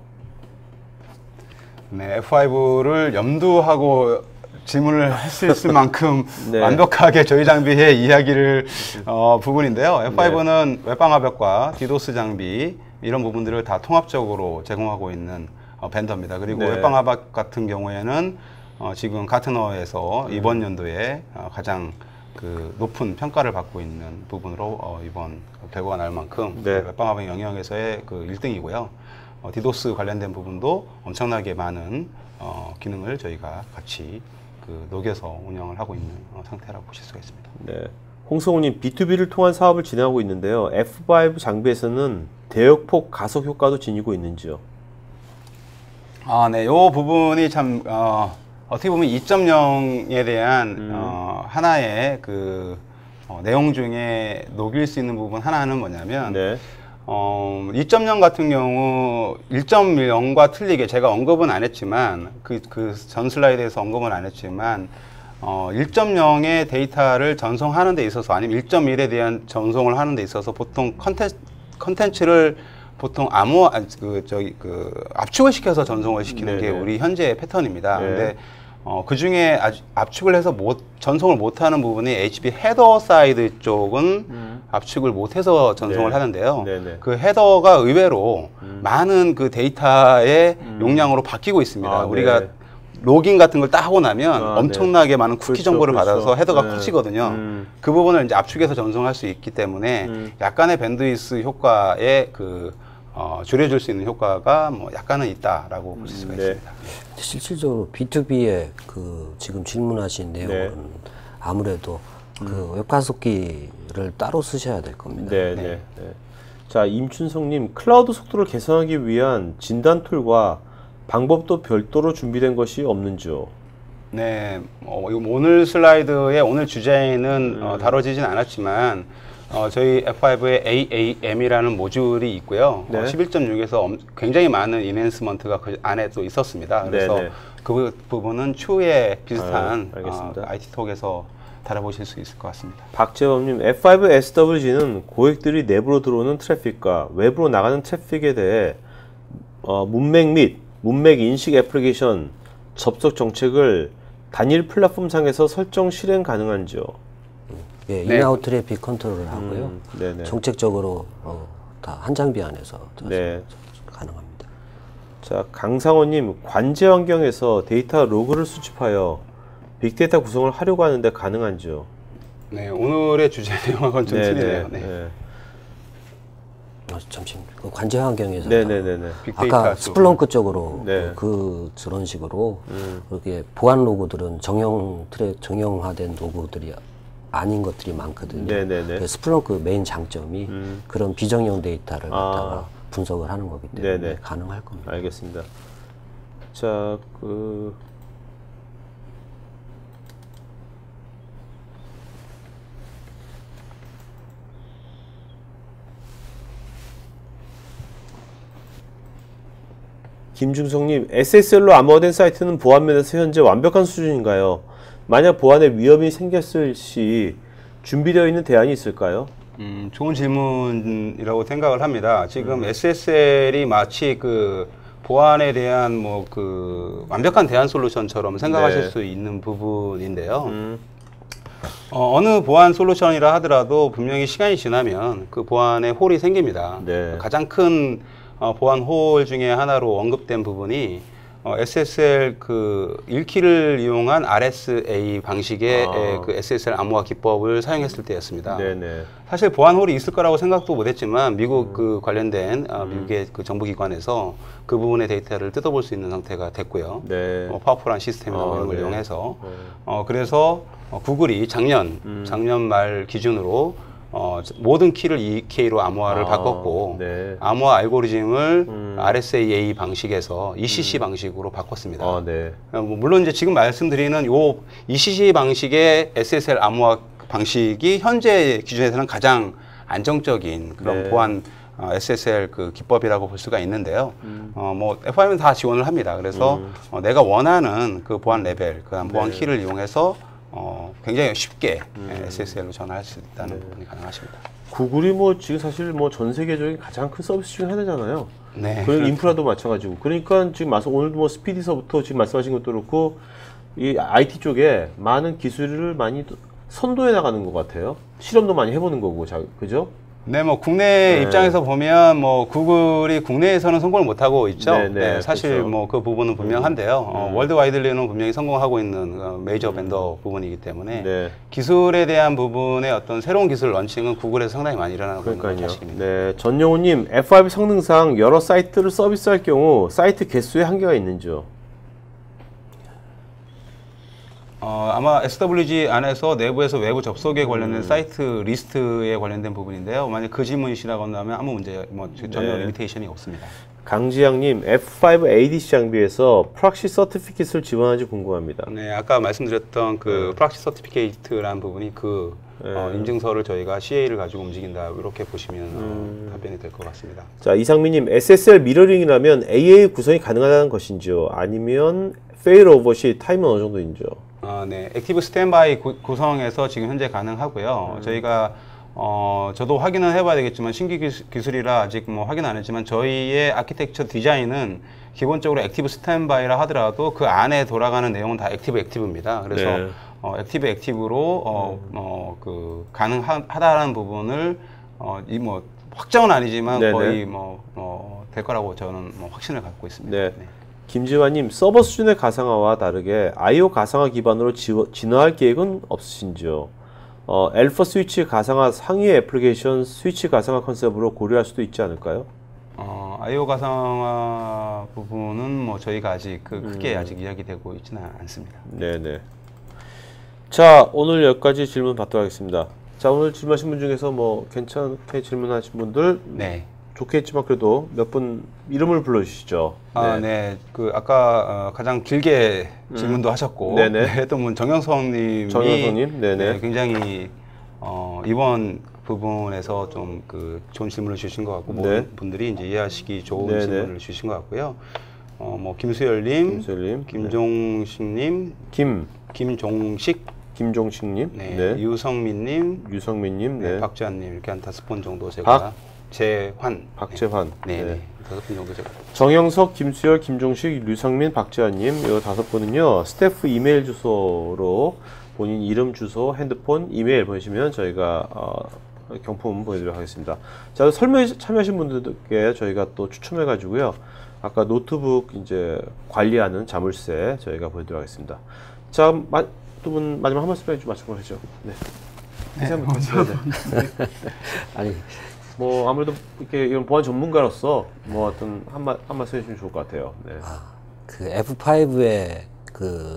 네, 에프 파이브를 염두하고 질문을 할 수 있을 만큼 네. 완벽하게 저희 장비의 이야기를 어, 부분인데요. 에프 파이브는 네. 웹방화벽과 디도스 장비 이런 부분들을 다 통합적으로 제공하고 있는 어, 벤더입니다. 그리고 네. 웹방화벽 같은 경우에는 어, 지금 가트너에서 음. 이번 연도에 어, 가장 그 높은 평가를 받고 있는 부분으로 어, 이번 결과가 나올 만큼 네. 웹방화벽 영역에서의 그 일 등이고요. 어, 디도스 관련된 부분도 엄청나게 많은 어, 기능을 저희가 같이 그 녹여서 운영을 하고 있는 어, 상태라고 보실 수가 있습니다. 네. 홍성우님, 비투비를 통한 사업을 진행하고 있는데요. 에프 파이브 장비에서는 대역폭 가속 효과도 지니고 있는지요? 아, 네. 요 부분이 참 어, 어떻게 보면 이 점 영에 대한 음. 어, 하나의 그 어, 내용 중에 녹일 수 있는 부분 하나는 뭐냐면 네. 어, 이 점 영 같은 경우 일 점 영과 틀리게 제가 언급은 안 했지만 그, 그 전 슬라이드에서 언급은 안 했지만 어, 일 점 영의 데이터를 전송하는 데 있어서 아니면 일 점 일에 대한 전송을 하는 데 있어서 보통 컨텐츠, 컨텐츠를 보통 암호, 그, 저기, 그, 압축을 시켜서 전송을 시키는 네네. 게 우리 현재의 패턴입니다. 네. 근데 어, 그 중에 압축을 해서 못, 전송을 못하는 부분이 에이치피 헤더 사이드 쪽은 음. 압축을 못해서 전송을 네. 하는데요. 네네. 그 헤더가 의외로 음. 많은 그 데이터의 음. 용량으로 바뀌고 있습니다. 아, 우리가 네. 로깅 같은 걸 딱 하고 나면 아, 엄청나게 네. 많은 쿠키 그렇죠, 정보를 그렇죠. 받아서 헤더가 네. 커지거든요. 음. 그 부분을 이제 압축해서 전송할 수 있기 때문에 음. 약간의 밴드위스 효과에 그 어, 줄여줄 수 있는 효과가 뭐 약간은 있다라고 볼 수가 네. 있습니다. 실질적으로 비투비의 그 지금 질문하신 내용은 네. 아무래도 음. 그 웹가속기를 따로 쓰셔야 될 겁니다. 네, 네. 네. 네. 자, 임춘성님, 클라우드 속도를 개선하기 위한 진단 툴과 방법도 별도로 준비된 것이 없는지요? 네, 어, 오늘 슬라이드의 오늘 주제에는 음. 어, 다뤄지진 않았지만 어, 저희 에프 파이브의 에이에이엠이라는 모듈이 있고요. 네. 어, 십일 점 육에서 엄, 굉장히 많은 인핸스먼트가 그 안에 또 있었습니다. 그래서 네네. 그 부분은 추후에 비슷한 아, 어, 아이티톡에서 다뤄보실 수 있을 것 같습니다. 박재범님, 에프 파이브 에스더블유지는 고객들이 내부로 들어오는 트래픽과 외부로 나가는 트래픽에 대해 어, 문맥 및 문맥 인식 애플리케이션 접속 정책을 단일 플랫폼상에서 설정 실행 가능한지요? 예, 네. 인아웃 트래픽 컨트롤을 하고요. 음, 정책적으로 어, 다 한 장비 안에서 네. 가능합니다. 자, 강상호님, 관제 환경에서 데이터 로그를 수집하여 빅데이터 구성을 하려고 하는데 가능한지요? 네, 오늘의 주제 내용하고는 좀 네, 틀리네요. 네. 네. 아, 잠시만. 그 관제 환경에서 네네네. 아까 스플렁크 쪽으로 네. 그 저런 식으로 음. 그렇게 보안 로고들은 정형 트레 정형화된 로고들이 아닌 것들이 많거든요. 네네네. 스플렁크 메인 장점이 음. 그런 비정형 데이터를 갖다가 아. 분석을 하는 거기 때문에 네네. 가능할 겁니다. 알겠습니다. 자, 그 김중성님, 에스에스엘로 암호화된 사이트는 보안 면에서 현재 완벽한 수준인가요? 만약 보안에 위험이 생겼을 시 준비되어 있는 대안이 있을까요? 음, 좋은 질문이라고 생각을 합니다. 지금 음. 에스에스엘이 마치 그 보안에 대한 뭐 그 완벽한 대안 솔루션처럼 생각하실 네. 수 있는 부분인데요. 음. 어, 어느 보안 솔루션이라 하더라도 분명히 시간이 지나면 그 보안에 홀이 생깁니다. 네. 가장 큰 어, 보안 홀 중에 하나로 언급된 부분이 어, 에스에스엘 그 읽기를 이용한 알에스에이 방식의 아. 그 에스에스엘 암호화 기법을 사용했을 때였습니다. 네네. 사실 보안 홀이 있을 거라고 생각도 못했지만 미국 음. 그 관련된 어, 미국의 그 정부기관에서 그 부분의 데이터를 뜯어볼 수 있는 상태가 됐고요. 네. 어, 파워풀한 시스템이라고 하는 걸 네. 이용해서 네. 어, 그래서 어, 구글이 작년 음. 작년 말 기준으로 어, 모든 키를 이 케이로 암호화를 아, 바꿨고 네. 암호화 알고리즘을 음. 알에스에이 방식에서 이씨씨 음. 방식으로 바꿨습니다. 아, 네. 어, 뭐 물론 이제 지금 말씀드리는 요 이씨씨 방식의 에스에스엘 암호화 방식이 현재 기준에서는 가장 안정적인 그런 네. 보안 어, 에스에스엘 그 기법이라고 볼 수가 있는데요. 음. 어, 뭐 에프 파이브는 다 지원을 합니다. 그래서 음. 어, 내가 원하는 그 보안 레벨, 그 보안 네. 키를 이용해서 어, 굉장히 쉽게 음. 에스에스엘로 전환할 수 있다는 네. 부분이 가능하십니다. 구글이 뭐 지금 사실 뭐 전 세계적인 가장 큰 서비스 중에 하나잖아요. 네. 그 인프라도 마찬가지고. 그러니까 지금 말씀 오늘도 뭐 스피디서부터 지금 말씀하신 것도 그렇고 이 아이티 쪽에 많은 기술을 많이 선도해 나가는 것 같아요. 실험도 많이 해보는 거고, 자, 그죠? 네, 뭐 국내 네. 입장에서 보면 뭐 구글이 국내에서는 성공을 못 하고 있죠. 네, 네, 네, 사실 그렇죠. 뭐 그 부분은 분명한데요. 음. 어, 월드와이드리는 분명히 성공하고 있는 어, 메이저 음. 벤더 부분이기 때문에 네. 기술에 대한 부분의 어떤 새로운 기술 런칭은 구글에서 상당히 많이 일어나고 있는 사실입니다. 네, 전용우님, 에프 파이브 성능상 여러 사이트를 서비스할 경우 사이트 개수에 한계가 있는지요? 어, 아마 에스더블유지 안에서 내부에서 외부 접속에 관련된 음. 사이트 리스트에 관련된 부분인데요. 만약 그 질문이시라고 한다면 아무 문제, 뭐 전혀 네. 리미테이션이 없습니다. 강지양님, 에프 파이브 에이디씨 장비에서 프락시 서티피킷을 지원하는지 궁금합니다. 네, 아까 말씀드렸던 그 네. 프락시 서티피케이트라는 부분이 그 네. 어, 인증서를 저희가 씨에이를 가지고 움직인다 이렇게 보시면 음. 어, 답변이 될 것 같습니다. 자, 이상민님, 에스에스엘 미러링이라면 에이에이 구성이 가능하다는 것인지요? 아니면 페일오버 시 타임은 어느 정도인지요? 아, 네, 액티브 스탠바이 구, 구성에서 지금 현재 가능하고요. 음. 저희가 어, 저도 확인은 해봐야 되겠지만 신규 기술이라 아직 뭐 확인 안 했지만 저희의 아키텍처 디자인은 기본적으로 액티브 스탠바이라 하더라도 그 안에 돌아가는 내용은 다 액티브 액티브입니다. 그래서 네. 어, 액티브 액티브로 어, 음. 어, 그 가능하다라는 부분을 어, 이 뭐 확정은 아니지만 네네. 거의 뭐 어, 될 거라고 저는 뭐 확신을 갖고 있습니다. 네. 네. 김지환님, 서버 수준의 가상화와 다르게 아이오 가상화 기반으로 지워, 진화할 계획은 없으신지요? 어, 알파 스위치 가상화 상위 애플리케이션 스위치 가상화 컨셉으로 고려할 수도 있지 않을까요? 어, 아이오 가상화 부분은 뭐 저희가 아직 그 크게 음. 아직 이야기되고 있지는 않습니다. 네네. 자, 오늘 여기까지 질문 받도록 하겠습니다. 자, 오늘 질문하신 분 중에서 뭐 괜찮게 질문하신 분들 네. 좋게 했지만 그래도 몇 분 이름을 불러주시죠. 아, 네. 네. 그 아까 어, 가장 길게 음. 질문도 하셨고 네네. 네, 또 분 정영성님이 정영성님, 네네. 네, 굉장히 어, 이번 부분에서 좀 그 좋은 질문을 주신 것 같고 네. 모든 분들이 이제 이해하시기 좋은 네네. 질문을 주신 것 같고요. 어, 뭐 김수열님, 김수열님, 김종식님, 김 김종식, 김종식님, 네, 네. 유성민님, 유성민님, 네. 네, 박재환님 이렇게 한 다섯 분 정도 제가. 박? 재환, 박재환, 네, 네, 다섯 분 정도 제가. 정영석, 김수열, 김종식, 류성민, 박재환님 이 다섯 분은요 스태프 이메일 주소로 본인 이름, 주소, 핸드폰, 이메일 보내시면 저희가 어, 경품 보내드리도록 하겠습니다. 자, 설명에 참여하신 분들께 저희가 또 추첨해가지고요 아까 노트북 이제 관리하는 자물쇠 저희가 보내드리도록 하겠습니다. 자, 두 분 마지막 한 말씀 해주시죠. 말씀하시죠. 네. 네, 감사합니다. 아니. 뭐 아무래도 이렇게 이런 보안 전문가로서 뭐 어떤 한마 한 말씀 해주시면 좋을 것 같아요. 네. 아, 그 에프 파이브의 그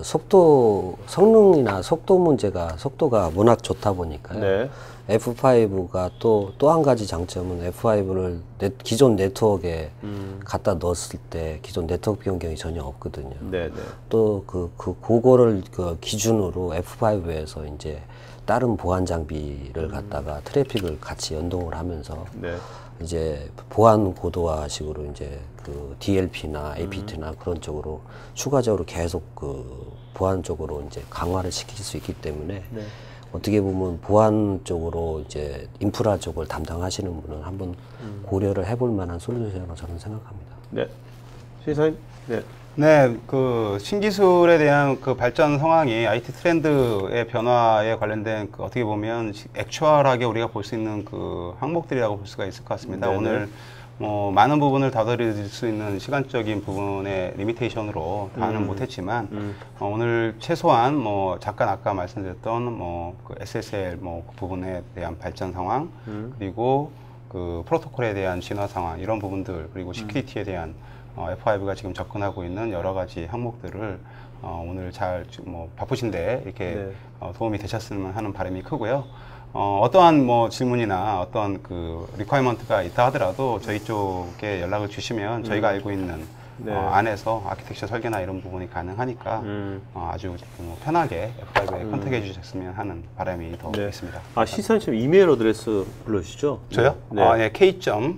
속도 성능이나 속도 문제가 속도가 워낙 좋다 보니까요. 네. 에프 파이브가 또 또 한 가지 장점은 에프 파이브를 네, 기존 네트워크에 음. 갖다 넣었을 때 기존 네트워크 변경이 전혀 없거든요. 네, 네. 또 그 그 그거를 그 기준으로 에프 파이브에서 이제 다른 보안 장비를 갖다가 음. 트래픽을 같이 연동을 하면서 네. 이제 보안 고도화식으로 이제 그 디엘피나 에이피티나 음. 그런 쪽으로 추가적으로 계속 그 보안 쪽으로 이제 강화를 시킬 수 있기 때문에 네. 어떻게 보면 보안 쪽으로 이제 인프라 쪽을 담당하시는 분은 한번 음. 고려를 해볼 만한 솔루션이라고 저는 생각합니다. 네, 시사님. 네. 네, 그 신기술에 대한 그 발전 상황이 아이티 트렌드의 변화에 관련된 그 어떻게 보면 액추얼하게 우리가 볼 수 있는 그 항목들이라고 볼 수가 있을 것 같습니다. 네네. 오늘 뭐 많은 부분을 다뤄드릴 수 있는 시간적인 부분의 리미테이션으로 다는 음. 못했지만 음. 어, 오늘 최소한 뭐 잠깐 아까 말씀드렸던 뭐 그 에스에스엘 뭐 그 부분에 대한 발전 상황 음. 그리고 그 프로토콜에 대한 진화 상황 이런 부분들 그리고 시큐리티에 대한 어, 에프 파이브가 지금 접근하고 있는 여러 가지 항목들을 어, 오늘 잘 뭐 바쁘신데 이렇게 네. 어, 도움이 되셨으면 하는 바람이 크고요. 어, 어떠한 뭐 질문이나 어떤 그 리퀘어먼트가 있다 하더라도 저희 쪽에 연락을 주시면 음. 저희가 알고 있는 네. 어, 안에서 아키텍처 설계나 이런 부분이 가능하니까 음. 어, 아주 뭐 편하게 에프 파이브에 음. 컨택해 주셨으면 하는 바람이 더 네. 있습니다. 아, 시사님 이메일 어드레스 불러주시죠? 저요? 네. 아, 예, K.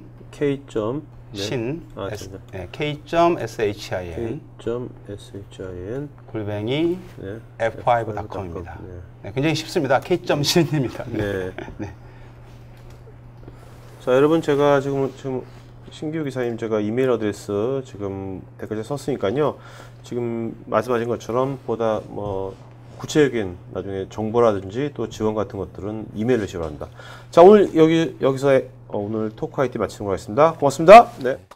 K. 네. 신 아, S, 네, K.shin K.shin 골뱅이 네. 에프 파이브 닷 컴입니다. 네. 네, 굉장히 쉽습니다. K.신입니다. 네. 네. 자, 여러분 제가 지금 지금 신규 기사님 제가 이메일 어드레스 지금 댓글에 썼으니까요. 지금 말씀하신 것처럼 보다 뭐 구체적인 나중에 정보라든지 또 지원 같은 것들은 이메일로 주시기 바랍니다. 자, 오늘 여기 여기서 오늘 토크 아이티 마치는 것 같습니다. 고맙습니다. 네.